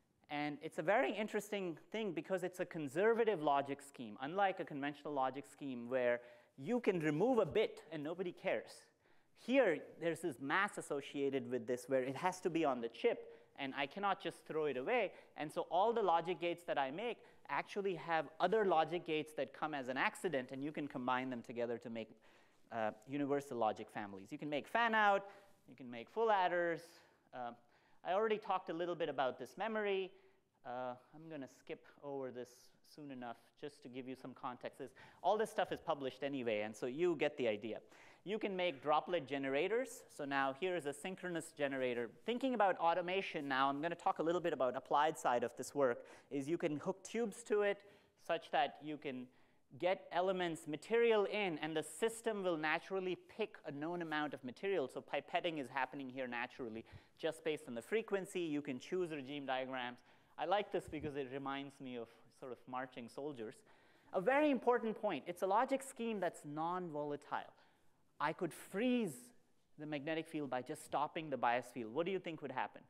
And it's a very interesting thing because it's a conservative logic scheme, unlike a conventional logic scheme where you can remove a bit and nobody cares. Here, there's this mass associated with this where it has to be on the chip, and I cannot just throw it away. And so all the logic gates that I make actually have other logic gates that come as an accident, and you can combine them together to make uh, universal logic families. You can make fan-out. You can make full adders. Uh, I already talked a little bit about this memory. Uh, I'm going to skip over this soon enough just to give you some context. This, all this stuff is published anyway, and so you get the idea. You can make droplet generators. So now here is a synchronous generator. Thinking about automation now, I'm going to talk a little bit about applied side of this work, is you can hook tubes to it such that you can get elements, material in, and the system will naturally pick a known amount of material. So pipetting is happening here naturally. Just based on the frequency, you can choose regime diagrams. I like this because it reminds me of sort of marching soldiers. A very important point, it's a logic scheme that's non-volatile. I could freeze the magnetic field by just stopping the bias field. What do you think would happen?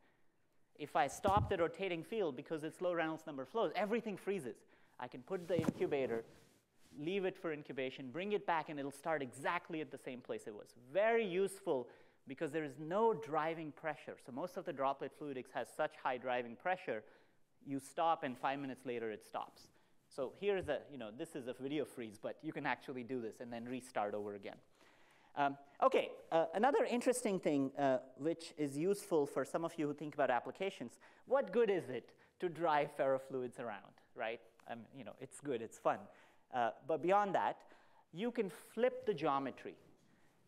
If I stop the rotating field because it's low Reynolds number flows, everything freezes. I can put the incubator, leave it for incubation, bring it back, and it'll start exactly at the same place it was. Very useful because there is no driving pressure. So most of the droplet fluidics has such high driving pressure, you stop, and five minutes later it stops. So here's a, you know, this is a video freeze, but you can actually do this and then restart over again. Um, OK, uh, another interesting thing uh, which is useful for some of you who think about applications, what good is it to drive ferrofluids around, right? Um, you know, it's good, it's fun. Uh, but beyond that, you can flip the geometry.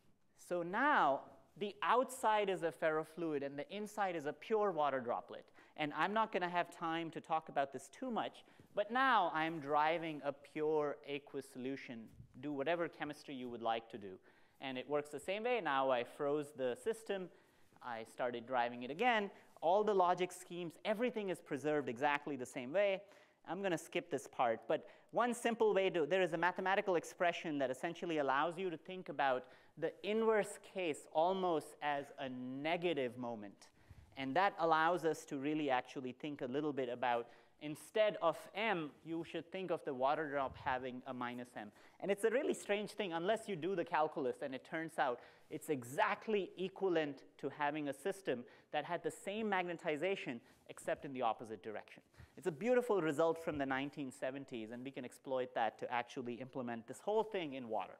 So now the outside is a ferrofluid and the inside is a pure water droplet. And I'm not going to have time to talk about this too much, but now I'm driving a pure aqueous solution. Do whatever chemistry you would like to do. And it works the same way. Now I froze the system. I started driving it again. All the logic schemes, everything is preserved exactly the same way. I'm going to skip this part. But one simple way to, there is a mathematical expression that essentially allows you to think about the inverse case almost as a negative moment. And that allows us to really actually think a little bit about, instead of m, you should think of the water drop having a minus m. And it's a really strange thing unless you do the calculus, and it turns out it's exactly equivalent to having a system that had the same magnetization except in the opposite direction. It's a beautiful result from the nineteen seventies, and we can exploit that to actually implement this whole thing in water.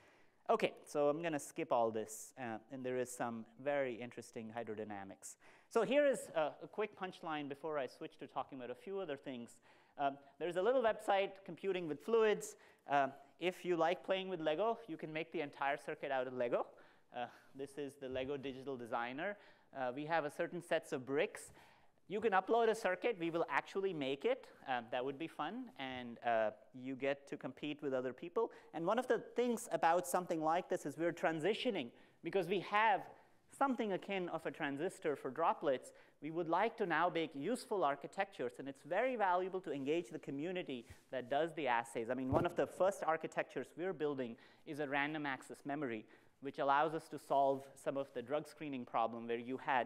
OK, so I'm going to skip all this, uh, and there is some very interesting hydrodynamics. So here is a, a quick punchline before I switch to talking about a few other things. Um, there's a little website, Computing with Fluids. Uh, if you like playing with Lego, you can make the entire circuit out of Lego. Uh, this is the Lego Digital Designer. Uh, we have a certain sets of bricks. You can upload a circuit. We will actually make it. Um, that would be fun. And uh, you get to compete with other people. And one of the things about something like this is we're transitioning. Because we have something akin of a transistor for droplets, we would like to now make useful architectures. And it's very valuable to engage the community that does the assays. I mean, one of the first architectures we're building is a random access memory, which allows us to solve some of the drug screening problem where you had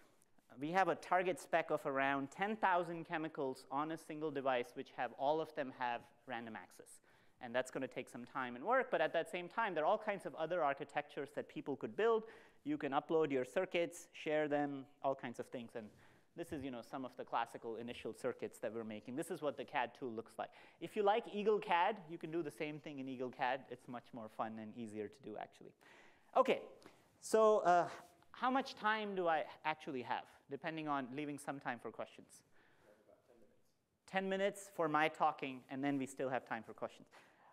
we have a target spec of around ten thousand chemicals on a single device, which have all of them have random access. And that's going to take some time and work. But at that same time, there are all kinds of other architectures that people could build. You can upload your circuits, share them, all kinds of things. And this is, you know, some of the classical initial circuits that we're making. This is what the C A D tool looks like. If you like Eagle C A D, you can do the same thing in Eagle C A D. It's much more fun and easier to do, actually. OK, so uh, how much time do I actually have, depending on leaving some time for questions? About ten minutes. ten minutes for my talking, and then we still have time for questions.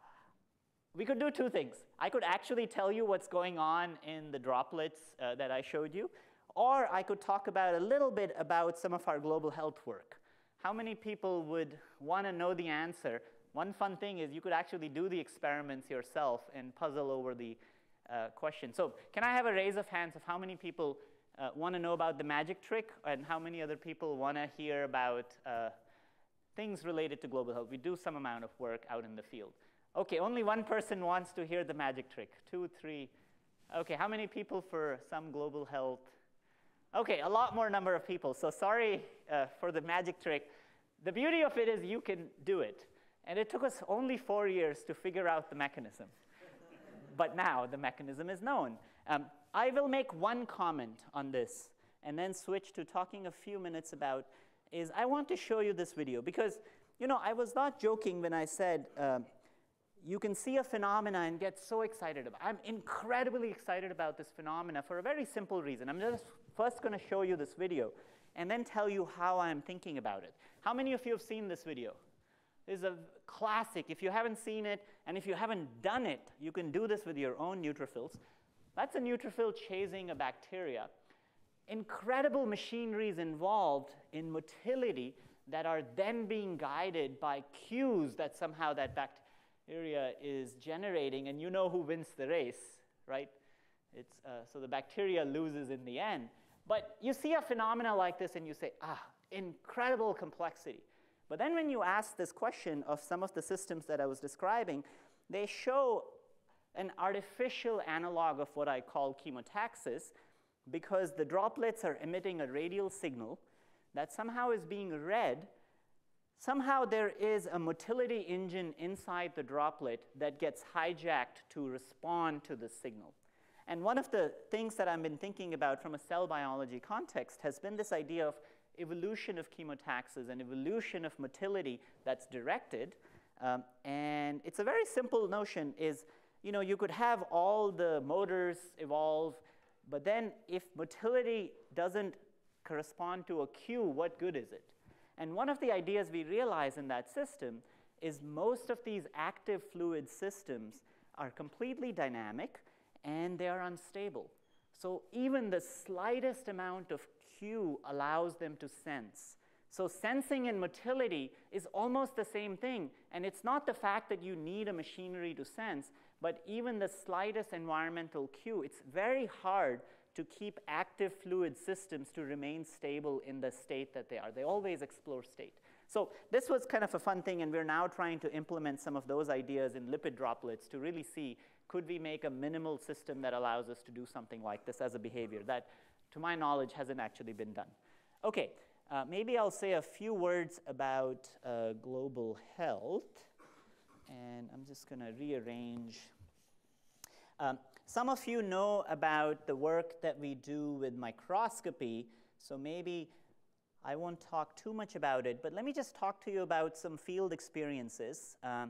We could do two things. I could actually tell you what's going on in the droplets uh, that I showed you, or I could talk about a little bit about some of our global health work. How many people would want to know the answer? One fun thing is you could actually do the experiments yourself and puzzle over the uh, question. So can I have a raise of hands of how many people uh, want to know about the magic trick, and how many other people want to hear about uh, things related to global health? We do some amount of work out in the field. OK, only one person wants to hear the magic trick. Two, three. OK, how many people for some global health? OK, a lot more number of people. So sorry uh, for the magic trick. The beauty of it is you can do it. And it took us only four years to figure out the mechanism. But now the mechanism is known. Um, I will make one comment on this and then switch to talking a few minutes about is I want to show you this video. Because, you know, I was not joking when I said, uh, you can see a phenomena and get so excited about it. I'm incredibly excited about this phenomena for a very simple reason. I'm just first going to show you this video and then tell you how I'm thinking about it. How many of you have seen this video? This is a classic. If you haven't seen it, and if you haven't done it, you can do this with your own neutrophils. That's a neutrophil chasing a bacteria. Incredible machinery is involved in motility that are then being guided by cues that somehow that bacteria is generating, and you know who wins the race, right? It's, uh, so the bacteria loses in the end. But you see a phenomena like this, and you say, ah, incredible complexity. But then when you ask this question of some of the systems that I was describing, they show an artificial analog of what I call chemotaxis, because the droplets are emitting a radial signal that somehow is being read. Somehow there is a motility engine inside the droplet that gets hijacked to respond to the signal. And one of the things that I've been thinking about from a cell biology context has been this idea of evolution of chemotaxis and evolution of motility that's directed. Um, and it's a very simple notion is, you know, you could have all the motors evolve, but then if motility doesn't correspond to a cue, what good is it? And one of the ideas we realize in that system is most of these active fluid systems are completely dynamic and they are unstable. So even the slightest amount of cue allows them to sense. So sensing and motility is almost the same thing. And it's not the fact that you need a machinery to sense, but even the slightest environmental cue, it's very hard to keep active fluid systems to remain stable in the state that they are. They always explore state. So this was kind of a fun thing, and we're now trying to implement some of those ideas in lipid droplets to really see, could we make a minimal system that allows us to do something like this as a behavior that, to my knowledge, hasn't actually been done. Okay, uh, maybe I'll say a few words about uh, global health, and I'm just going to rearrange. Um, Some of you know about the work that we do with microscopy, so maybe I won't talk too much about it, but let me just talk to you about some field experiences. Um,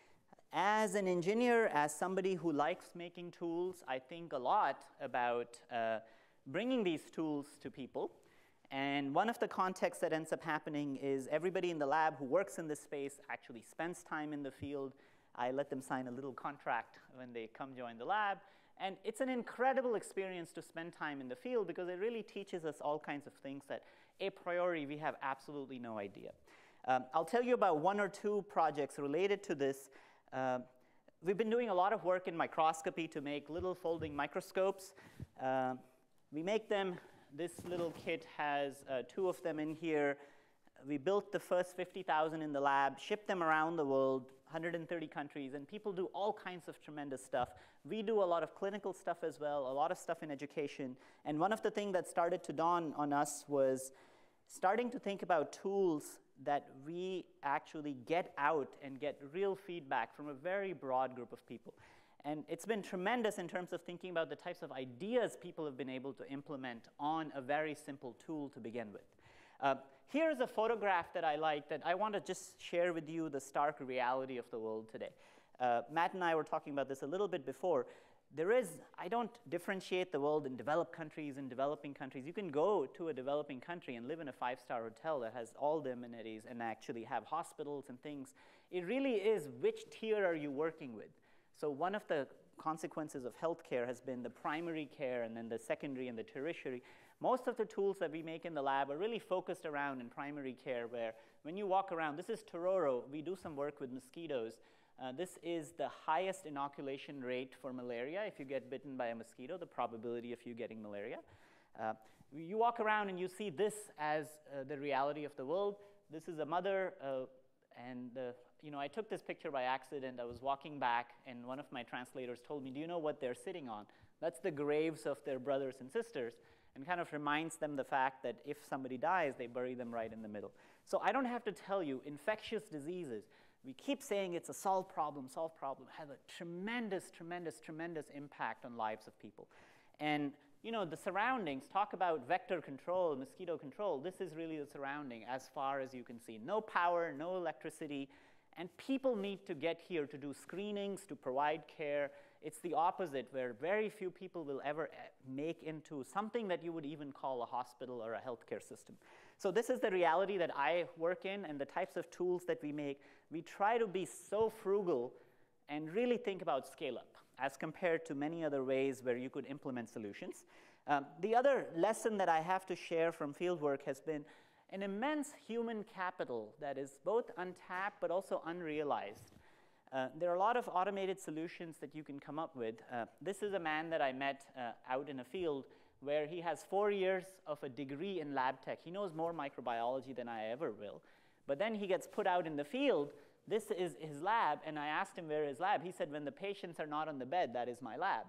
as an engineer, as somebody who likes making tools, I think a lot about uh, bringing these tools to people. And one of the contexts that ends up happening is everybody in the lab who works in this space actually spends time in the field. I let them sign a little contract when they come join the lab. And it's an incredible experience to spend time in the field because it really teaches us all kinds of things that a priori we have absolutely no idea. Um, I'll tell you about one or two projects related to this. Uh, we've been doing a lot of work in microscopy to make little folding microscopes. Uh, we make them. This little kit has uh, two of them in here. We built the first fifty thousand in the lab, shipped them around the world, one hundred thirty countries, and people do all kinds of tremendous stuff. We do a lot of clinical stuff as well, a lot of stuff in education. And one of the things that started to dawn on us was starting to think about tools that we actually get out and get real feedback from a very broad group of people. And it's been tremendous in terms of thinking about the types of ideas people have been able to implement on a very simple tool to begin with. Uh, here's a photograph that I like that I want to just share with you the stark reality of the world today. Uh, Matt and I were talking about this a little bit before. There is, I don't differentiate the world in developed countries and developing countries. You can go to a developing country and live in a five-star hotel that has all the amenities and actually have hospitals and things. It really is which tier are you working with. So one of the consequences of healthcare has been the primary care and then the secondary and the tertiary. Most of the tools that we make in the lab are really focused around in primary care, where when you walk around, this is Tororo. We do some work with mosquitoes. Uh, this is the highest inoculation rate for malaria. If you get bitten by a mosquito, the probability of you getting malaria. Uh, you walk around and you see this as uh, the reality of the world. This is a mother, uh, and the, you know, I took this picture by accident. I was walking back, and one of my translators told me, do you know what they're sitting on? That's the graves of their brothers and sisters, and kind of reminds them the fact that if somebody dies, they bury them right in the middle. So I don't have to tell you, infectious diseases, we keep saying it's a solved problem, solved problem, has a tremendous, tremendous, tremendous impact on lives of people. And you know, the surroundings, talk about vector control, mosquito control, this is really the surrounding as far as you can see. No power, no electricity, and people need to get here to do screenings, to provide care. It's the opposite, where very few people will ever make into something that you would even call a hospital or a healthcare system. So this is the reality that I work in, and the types of tools that we make. We try to be so frugal and really think about scale up as compared to many other ways where you could implement solutions. Um, the other lesson that I have to share from fieldwork has been an immense human capital that is both untapped but also unrealized. Uh, there are a lot of automated solutions that you can come up with. Uh, this is a man that I met uh, out in a field where he has four years of a degree in lab tech. He knows more microbiology than I ever will. But then he gets put out in the field. This is his lab, and I asked him where his lab. He said, when the patients are not on the bed, that is my lab.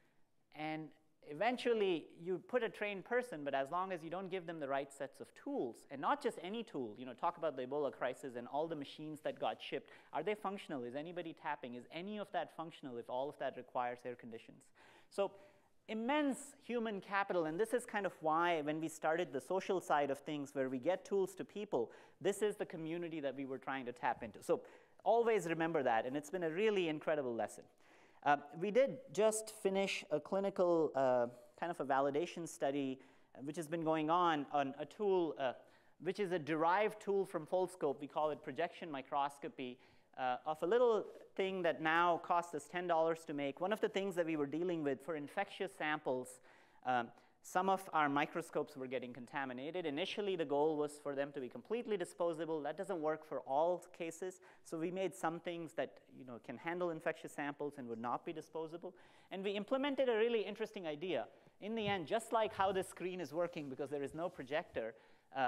And eventually, you put a trained person, but as long as you don't give them the right sets of tools, and not just any tool, you know, talk about the Ebola crisis and all the machines that got shipped. Are they functional? Is anybody tapping? Is any of that functional if all of that requires air conditions? So immense human capital, and this is kind of why when we started the social side of things where we get tools to people, this is the community that we were trying to tap into. So always remember that, and it's been a really incredible lesson. Uh, we did just finish a clinical uh, kind of a validation study, uh, which has been going on on a tool, uh, which is a derived tool from Foldscope. We call it projection microscopy, uh, of a little thing that now costs us ten dollars to make. One of the things that we were dealing with for infectious samples, um, Some of our microscopes were getting contaminated. Initially, the goal was for them to be completely disposable. That doesn't work for all cases. So we made some things that you know, can handle infectious samples and would not be disposable. And we implemented a really interesting idea. In the end, just like how this screen is working because there is no projector, uh,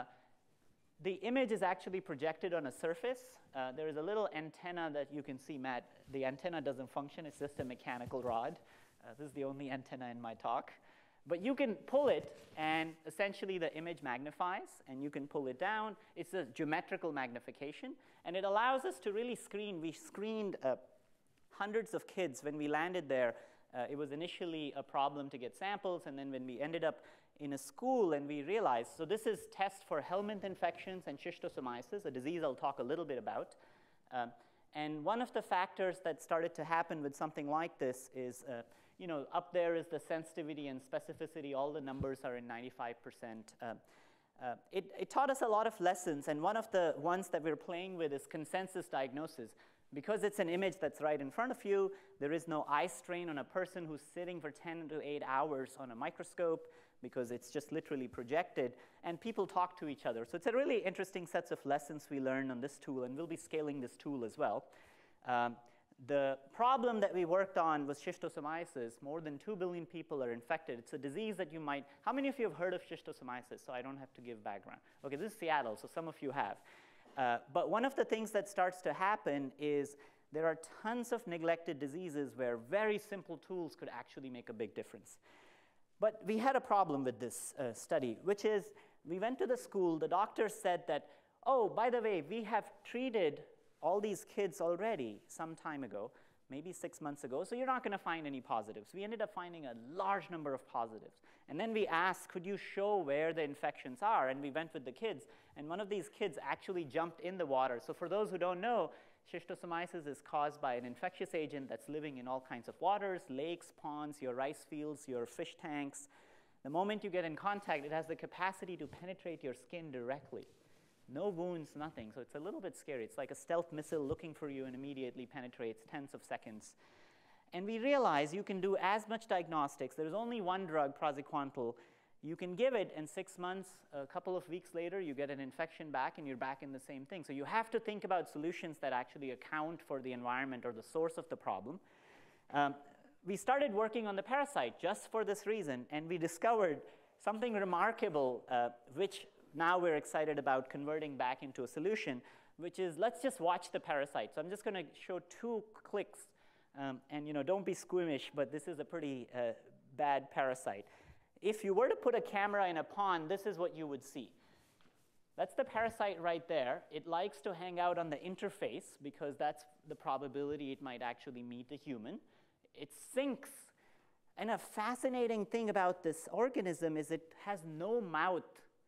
the image is actually projected on a surface. Uh, there is a little antenna that you can see, Matt. The antenna doesn't function. It's just a mechanical rod. Uh, this is the only antenna in my talk. But you can pull it, and essentially the image magnifies, and you can pull it down. It's a geometrical magnification, and it allows us to really screen. We screened uh, hundreds of kids when we landed there. Uh, it was initially a problem to get samples, and then when we ended up in a school and we realized, so this is test for helminth infections and schistosomiasis, a disease I'll talk a little bit about. Um, and one of the factors that started to happen with something like this is, uh, you know, up there is the sensitivity and specificity. All the numbers are in ninety-five percent. Uh, uh, it, it taught us a lot of lessons, and one of the ones that we're playing with is consensus diagnosis. Because it's an image that's right in front of you, there is no eye strain on a person who's sitting for ten to eight hours on a microscope because it's just literally projected, and people talk to each other. So it's a really interesting sets of lessons we learned on this tool, and we'll be scaling this tool as well. Um, The problem that we worked on was schistosomiasis. More than two billion people are infected. It's a disease that you might, how many of you have heard of schistosomiasis? So I don't have to give background. Okay, this is Seattle, so some of you have. Uh, but one of the things that starts to happen is there are tons of neglected diseases where very simple tools could actually make a big difference. But we had a problem with this uh, study, which is we went to the school, the doctor said that, oh, by the way, we have treated all these kids already some time ago, maybe six months ago, so you're not going to find any positives. We ended up finding a large number of positives. And then we asked, could you show where the infections are? And we went with the kids, and one of these kids actually jumped in the water. So for those who don't know, schistosomiasis is caused by an infectious agent that's living in all kinds of waters, lakes, ponds, your rice fields, your fish tanks. The moment you get in contact, it has the capacity to penetrate your skin directly. No wounds, nothing. So it's a little bit scary. It's like a stealth missile looking for you and immediately penetrates tens of seconds. And we realize you can do as much diagnostics. There's only one drug, praziquantel. You can give it, and six months, a couple of weeks later, you get an infection back, and you're back in the same thing. So you have to think about solutions that actually account for the environment or the source of the problem. Um, we started working on the parasite just for this reason, and we discovered something remarkable, uh, which now we're excited about converting back into a solution, which is let's just watch the parasite. So I'm just going to show two clicks. Um, and you know, don't be squeamish, but this is a pretty uh, bad parasite. If you were to put a camera in a pond, this is what you would see. That's the parasite right there. It likes to hang out on the interface because that's the probability it might actually meet a human. It sinks. And a fascinating thing about this organism is it has no mouth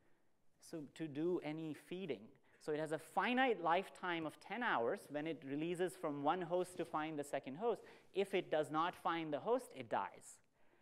so to do any feeding. So it has a finite lifetime of ten hours when it releases from one host to find the second host. If it does not find the host, it dies.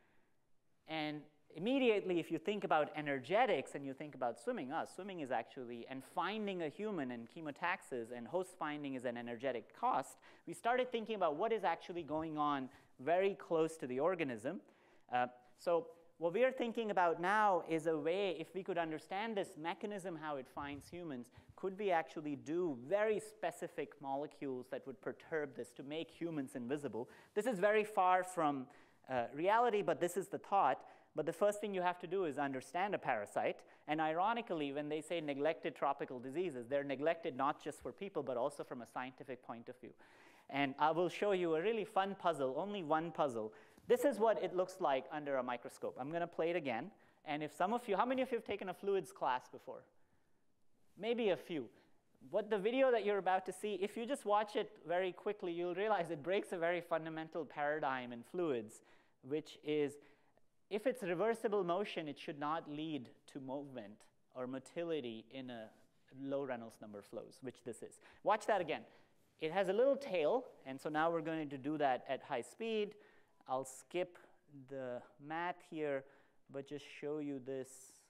And immediately, if you think about energetics and you think about swimming, uh, swimming is actually, and finding a human and chemotaxis and host finding is an energetic cost, we started thinking about what is actually going on very close to the organism. Uh, so what we are thinking about now is a way, if we could understand this mechanism, how it finds humans, could we actually do very specific molecules that would perturb this to make humans invisible? This is very far from uh, reality, but this is the thought. But the first thing you have to do is understand a parasite. And ironically, when they say neglected tropical diseases, they're neglected not just for people, but also from a scientific point of view. And I will show you a really fun puzzle, only one puzzle. This is what it looks like under a microscope. I'm going to play it again. And if some of you, how many of you have taken a fluids class before? Maybe a few. What the video that you're about to see, if you just watch it very quickly, you'll realize it breaks a very fundamental paradigm in fluids, which is if it's reversible motion, it should not lead to movement or motility in a low Reynolds number flows, which this is. Watch that again. It has a little tail, and so now we're going to do that at high speed. I'll skip the math here, but just show you this.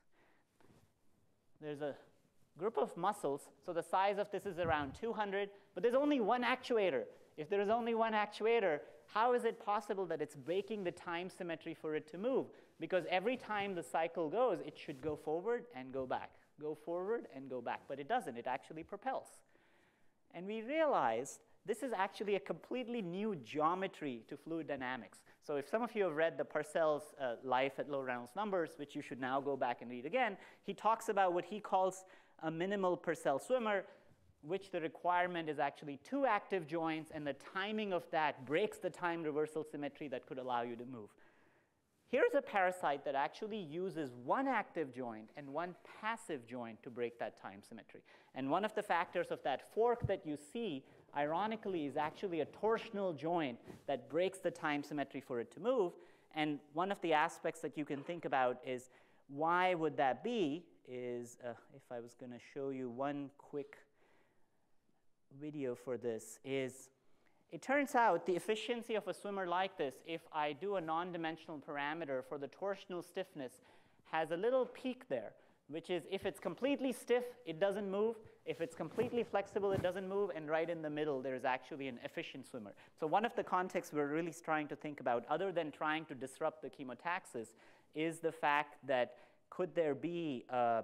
There's a group of muscles, so the size of this is around two hundred, but there's only one actuator. if there is only one actuator, how is it possible that it's breaking the time symmetry for it to move? Because every time the cycle goes, it should go forward and go back, go forward and go back. But it doesn't. It actually propels. And we realized this is actually a completely new geometry to fluid dynamics. So if some of you have read the Parcell's uh, Life at Low Reynolds Numbers, which you should now go back and read again, he talks about what he calls a minimal Purcell swimmer, which the requirement is actually two active joints, and the timing of that breaks the time reversal symmetry that could allow you to move. Here's a parasite that actually uses one active joint and one passive joint to break that time symmetry. And one of the factors of that fork that you see, ironically, is actually a torsional joint that breaks the time symmetry for it to move. And one of the aspects that you can think about is why would that be is, uh, if I was going to show you one quick video for this, is it turns out the efficiency of a swimmer like this, if I do a non-dimensional parameter for the torsional stiffness, has a little peak there, which is if it's completely stiff, it doesn't move. If it's completely flexible, it doesn't move. And right in the middle, there's actually an efficient swimmer. So one of the contexts we're really trying to think about, other than trying to disrupt the chemotaxis, is the fact that could there be uh,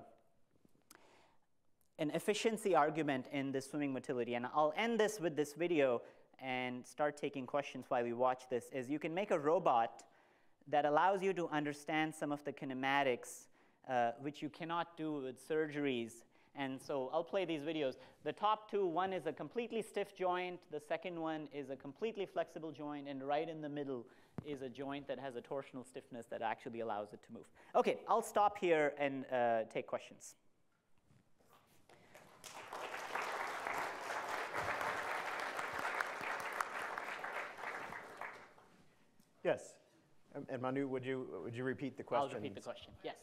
an efficiency argument in this swimming motility? And I'll end this with this video and start taking questions while we watch this, is you can make a robot that allows you to understand some of the kinematics, uh, which you cannot do with surgeries. And so I'll play these videos. The top two, one is a completely stiff joint. The second one is a completely flexible joint. And right in the middle is a joint that has a torsional stiffness that actually allows it to move. OK, I'll stop here and uh, take questions. Yes. And, and Manu, would you, would you repeat the question? I'll repeat the question. Yes.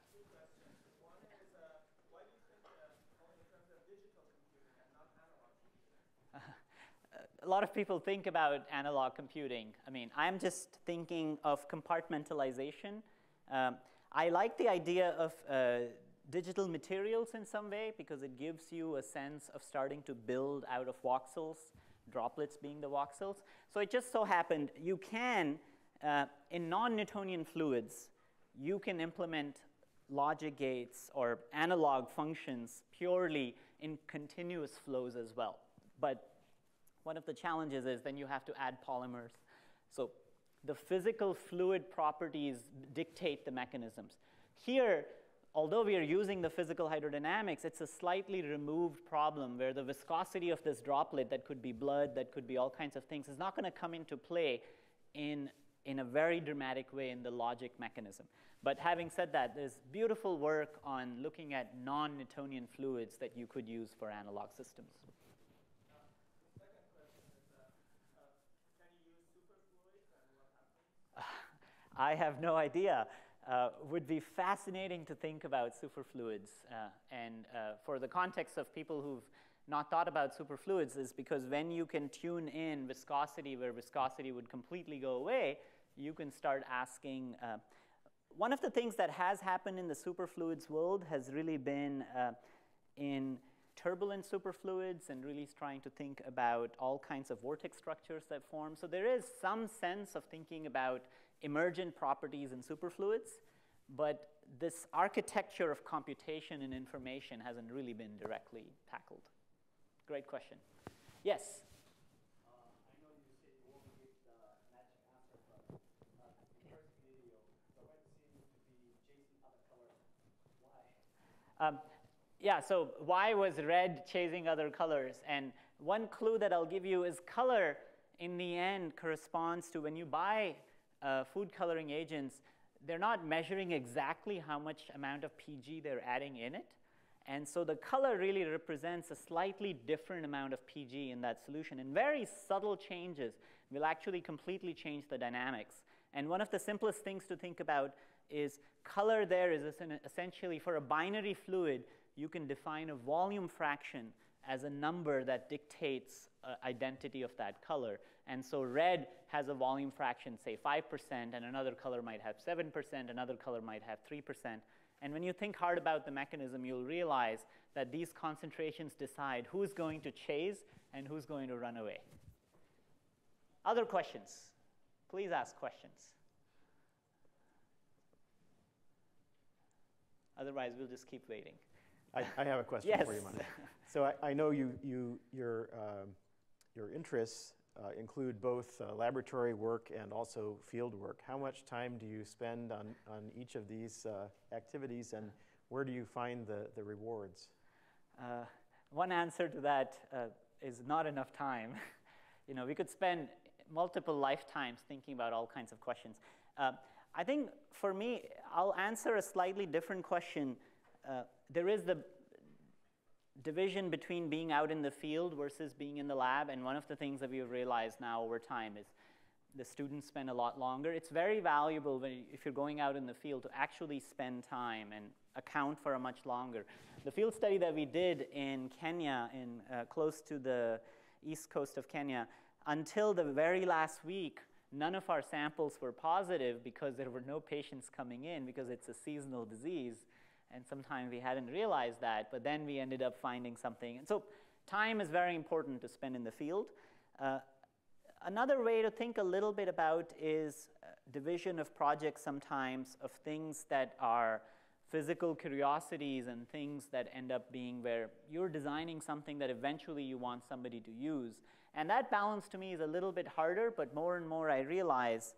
A lot of people think about analog computing. I mean, I'm just thinking of compartmentalization. Um, I like the idea of uh, digital materials in some way because it gives you a sense of starting to build out of voxels, droplets being the voxels. So it just so happened you can, uh, in non-Newtonian fluids, you can implement logic gates or analog functions purely in continuous flows as well. But one of the challenges is then you have to add polymers. So the physical fluid properties dictate the mechanisms. Here, although we are using the physical hydrodynamics, it's a slightly removed problem where the viscosity of this droplet that could be blood, that could be all kinds of things, is not going to come into play in, in a very dramatic way in the logic mechanism. But having said that, there's beautiful work on looking at non-Newtonian fluids that you could use for analog systems. I have no idea. Uh, would be fascinating to think about superfluids. Uh, and uh, for the context of people who've not thought about superfluids is because when you can tune in viscosity where viscosity would completely go away, you can start asking. Uh, one of the things that has happened in the superfluids world has really been uh, in turbulent superfluids and really trying to think about all kinds of vortex structures that form. So there is some sense of thinking about emergent properties in superfluids, but this architecture of computation and information hasn't really been directly tackled. Great question. Yes? Uh, I know you said you won't give the magic answer, but uh, in the first video, the red seems to be chasing other colors. Why? Um, yeah, so why was red chasing other colors? And one clue that I'll give you is color, in the end, corresponds to when you buy Uh, food coloring agents, they're not measuring exactly how much amount of P G they're adding in it. And so the color really represents a slightly different amount of P G in that solution. And very subtle changes will actually completely change the dynamics. And one of the simplest things to think about is color there is essentially for a binary fluid, you can define a volume fraction as a number that dictates uh, identity of that color. And so red has a volume fraction, say five percent, and another color might have seven percent, another color might have three percent. And when you think hard about the mechanism, you'll realize that these concentrations decide who's going to chase and who's going to run away. Other questions? Please ask questions. Otherwise, we'll just keep waiting. I, I have a question Yes. for you, Manu. So I, I know you, you, your, um, your interests uh, include both uh, laboratory work and also field work. How much time do you spend on, on each of these uh, activities, and where do you find the, the rewards? Uh, one answer to that uh, is not enough time. You know, we could spend multiple lifetimes thinking about all kinds of questions. Uh, I think for me, I'll answer a slightly different question. Uh, there is the division between being out in the field versus being in the lab, and one of the things that we have realized now over time is the students spend a lot longer. It's very valuable when you, if you're going out in the field to actually spend time and account for a much longer. The field study that we did in Kenya, in uh, close to the east coast of Kenya, until the very last week, none of our samples were positive because there were no patients coming in because it's a seasonal disease. And sometimes we hadn't realized that, but then we ended up finding something. And so time is very important to spend in the field. Uh, another way to think a little bit about is uh, division of projects sometimes of things that are physical curiosities and things that end up being where you're designing something that eventually you want somebody to use. And that balance to me is a little bit harder, but more and more I realize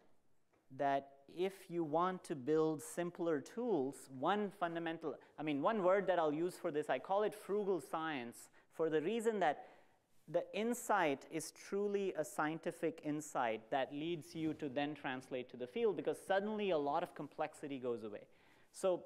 that if you want to build simpler tools, one fundamental, I mean, one word that I'll use for this, I call it frugal science, for the reason that the insight is truly a scientific insight that leads you to then translate to the field, because suddenly a lot of complexity goes away. So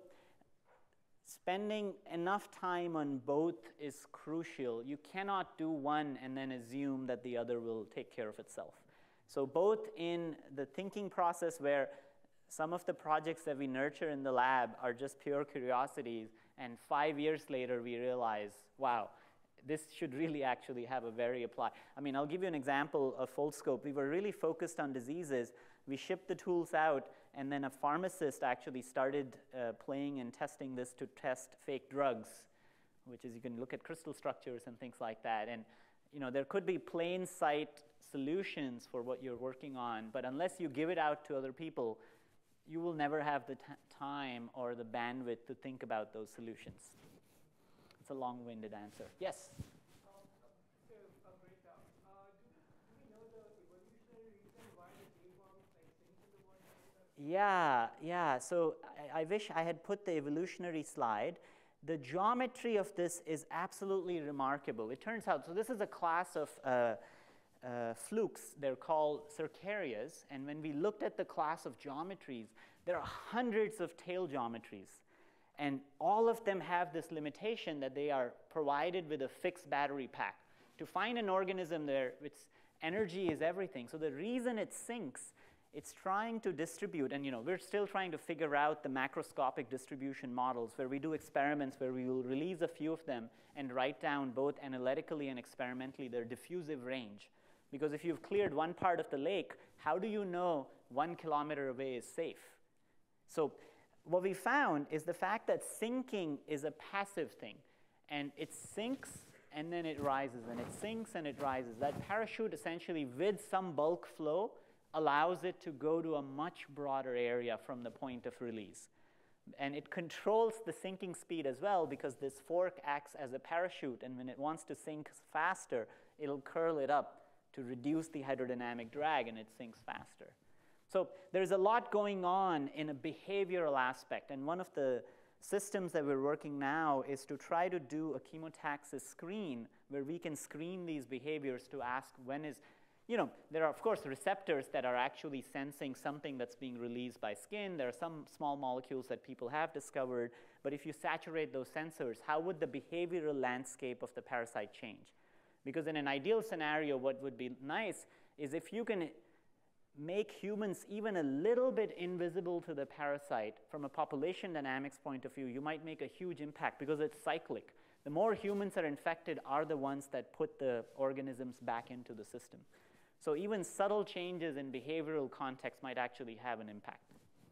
spending enough time on both is crucial. You cannot do one and then assume that the other will take care of itself. So both in the thinking process, where some of the projects that we nurture in the lab are just pure curiosities, and five years later we realize, wow, this should really actually have a very apply. I mean, I'll give you an example of Foldscope. We were really focused on diseases. We shipped the tools out, and then a pharmacist actually started uh, playing and testing this to test fake drugs, which is you can look at crystal structures and things like that. And you know, there could be plain sight solutions for what you're working on, but unless you give it out to other people, you will never have the t time or the bandwidth to think about those solutions. It's a long-winded answer. Yes? Um, so, a breakdown. Uh, do, we, do we know the evolutionary reason why the cave worms like sink in the water? Yeah, yeah. So I, I wish I had put the evolutionary slide. The geometry of this is absolutely remarkable. It turns out, so this is a class of uh, uh, flukes. They're called cercarias. And when we looked at the class of geometries, there are hundreds of tail geometries. And all of them have this limitation that they are provided with a fixed battery pack. To find an organism there, its energy is everything. So the reason it sinks, it's trying to distribute, and you know, we're still trying to figure out the macroscopic distribution models where we do experiments where we will release a few of them and write down both analytically and experimentally their diffusive range. Because if you've cleared one part of the lake, how do you know one kilometer away is safe? So what we found is the fact that sinking is a passive thing. And it sinks and then it rises, and it sinks and it rises. That parachute essentially, with some bulk flow, allows it to go to a much broader area from the point of release. And it controls the sinking speed as well, because this fork acts as a parachute, and when it wants to sink faster, it'll curl it up to reduce the hydrodynamic drag, and it sinks faster. So there's a lot going on in a behavioral aspect, and one of the systems that we're working now is to try to do a chemotaxis screen where we can screen these behaviors to ask when is, you know, there are of course receptors that are actually sensing something that's being released by skin. There are some small molecules that people have discovered, but if you saturate those sensors, how would the behavioral landscape of the parasite change? Because in an ideal scenario, what would be nice is if you can make humans even a little bit invisible to the parasite from a population dynamics point of view, you might make a huge impact because it's cyclic. The more humans are infected are the ones that put the organisms back into the system. So even subtle changes in behavioral context might actually have an impact.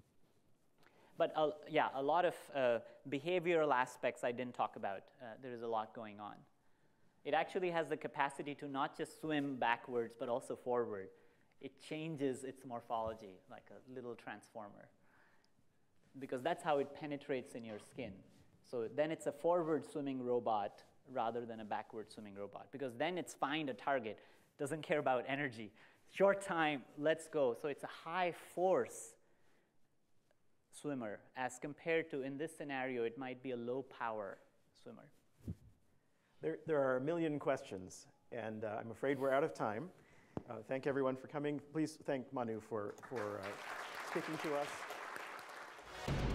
But uh, yeah, a lot of uh, behavioral aspects I didn't talk about. Uh, there is a lot going on. It actually has the capacity to not just swim backwards, but also forward. it changes its morphology like a little transformer, because that's how it penetrates in your skin. So then it's a forward swimming robot rather than a backward swimming robot, because then it's find a target, doesn't care about energy. Short time, let's go. So it's a high force swimmer as compared to, in this scenario, it might be a low power swimmer. There, there are a million questions, and uh, I'm afraid we're out of time. Uh, thank everyone for coming. Please thank Manu for, for uh, speaking to us.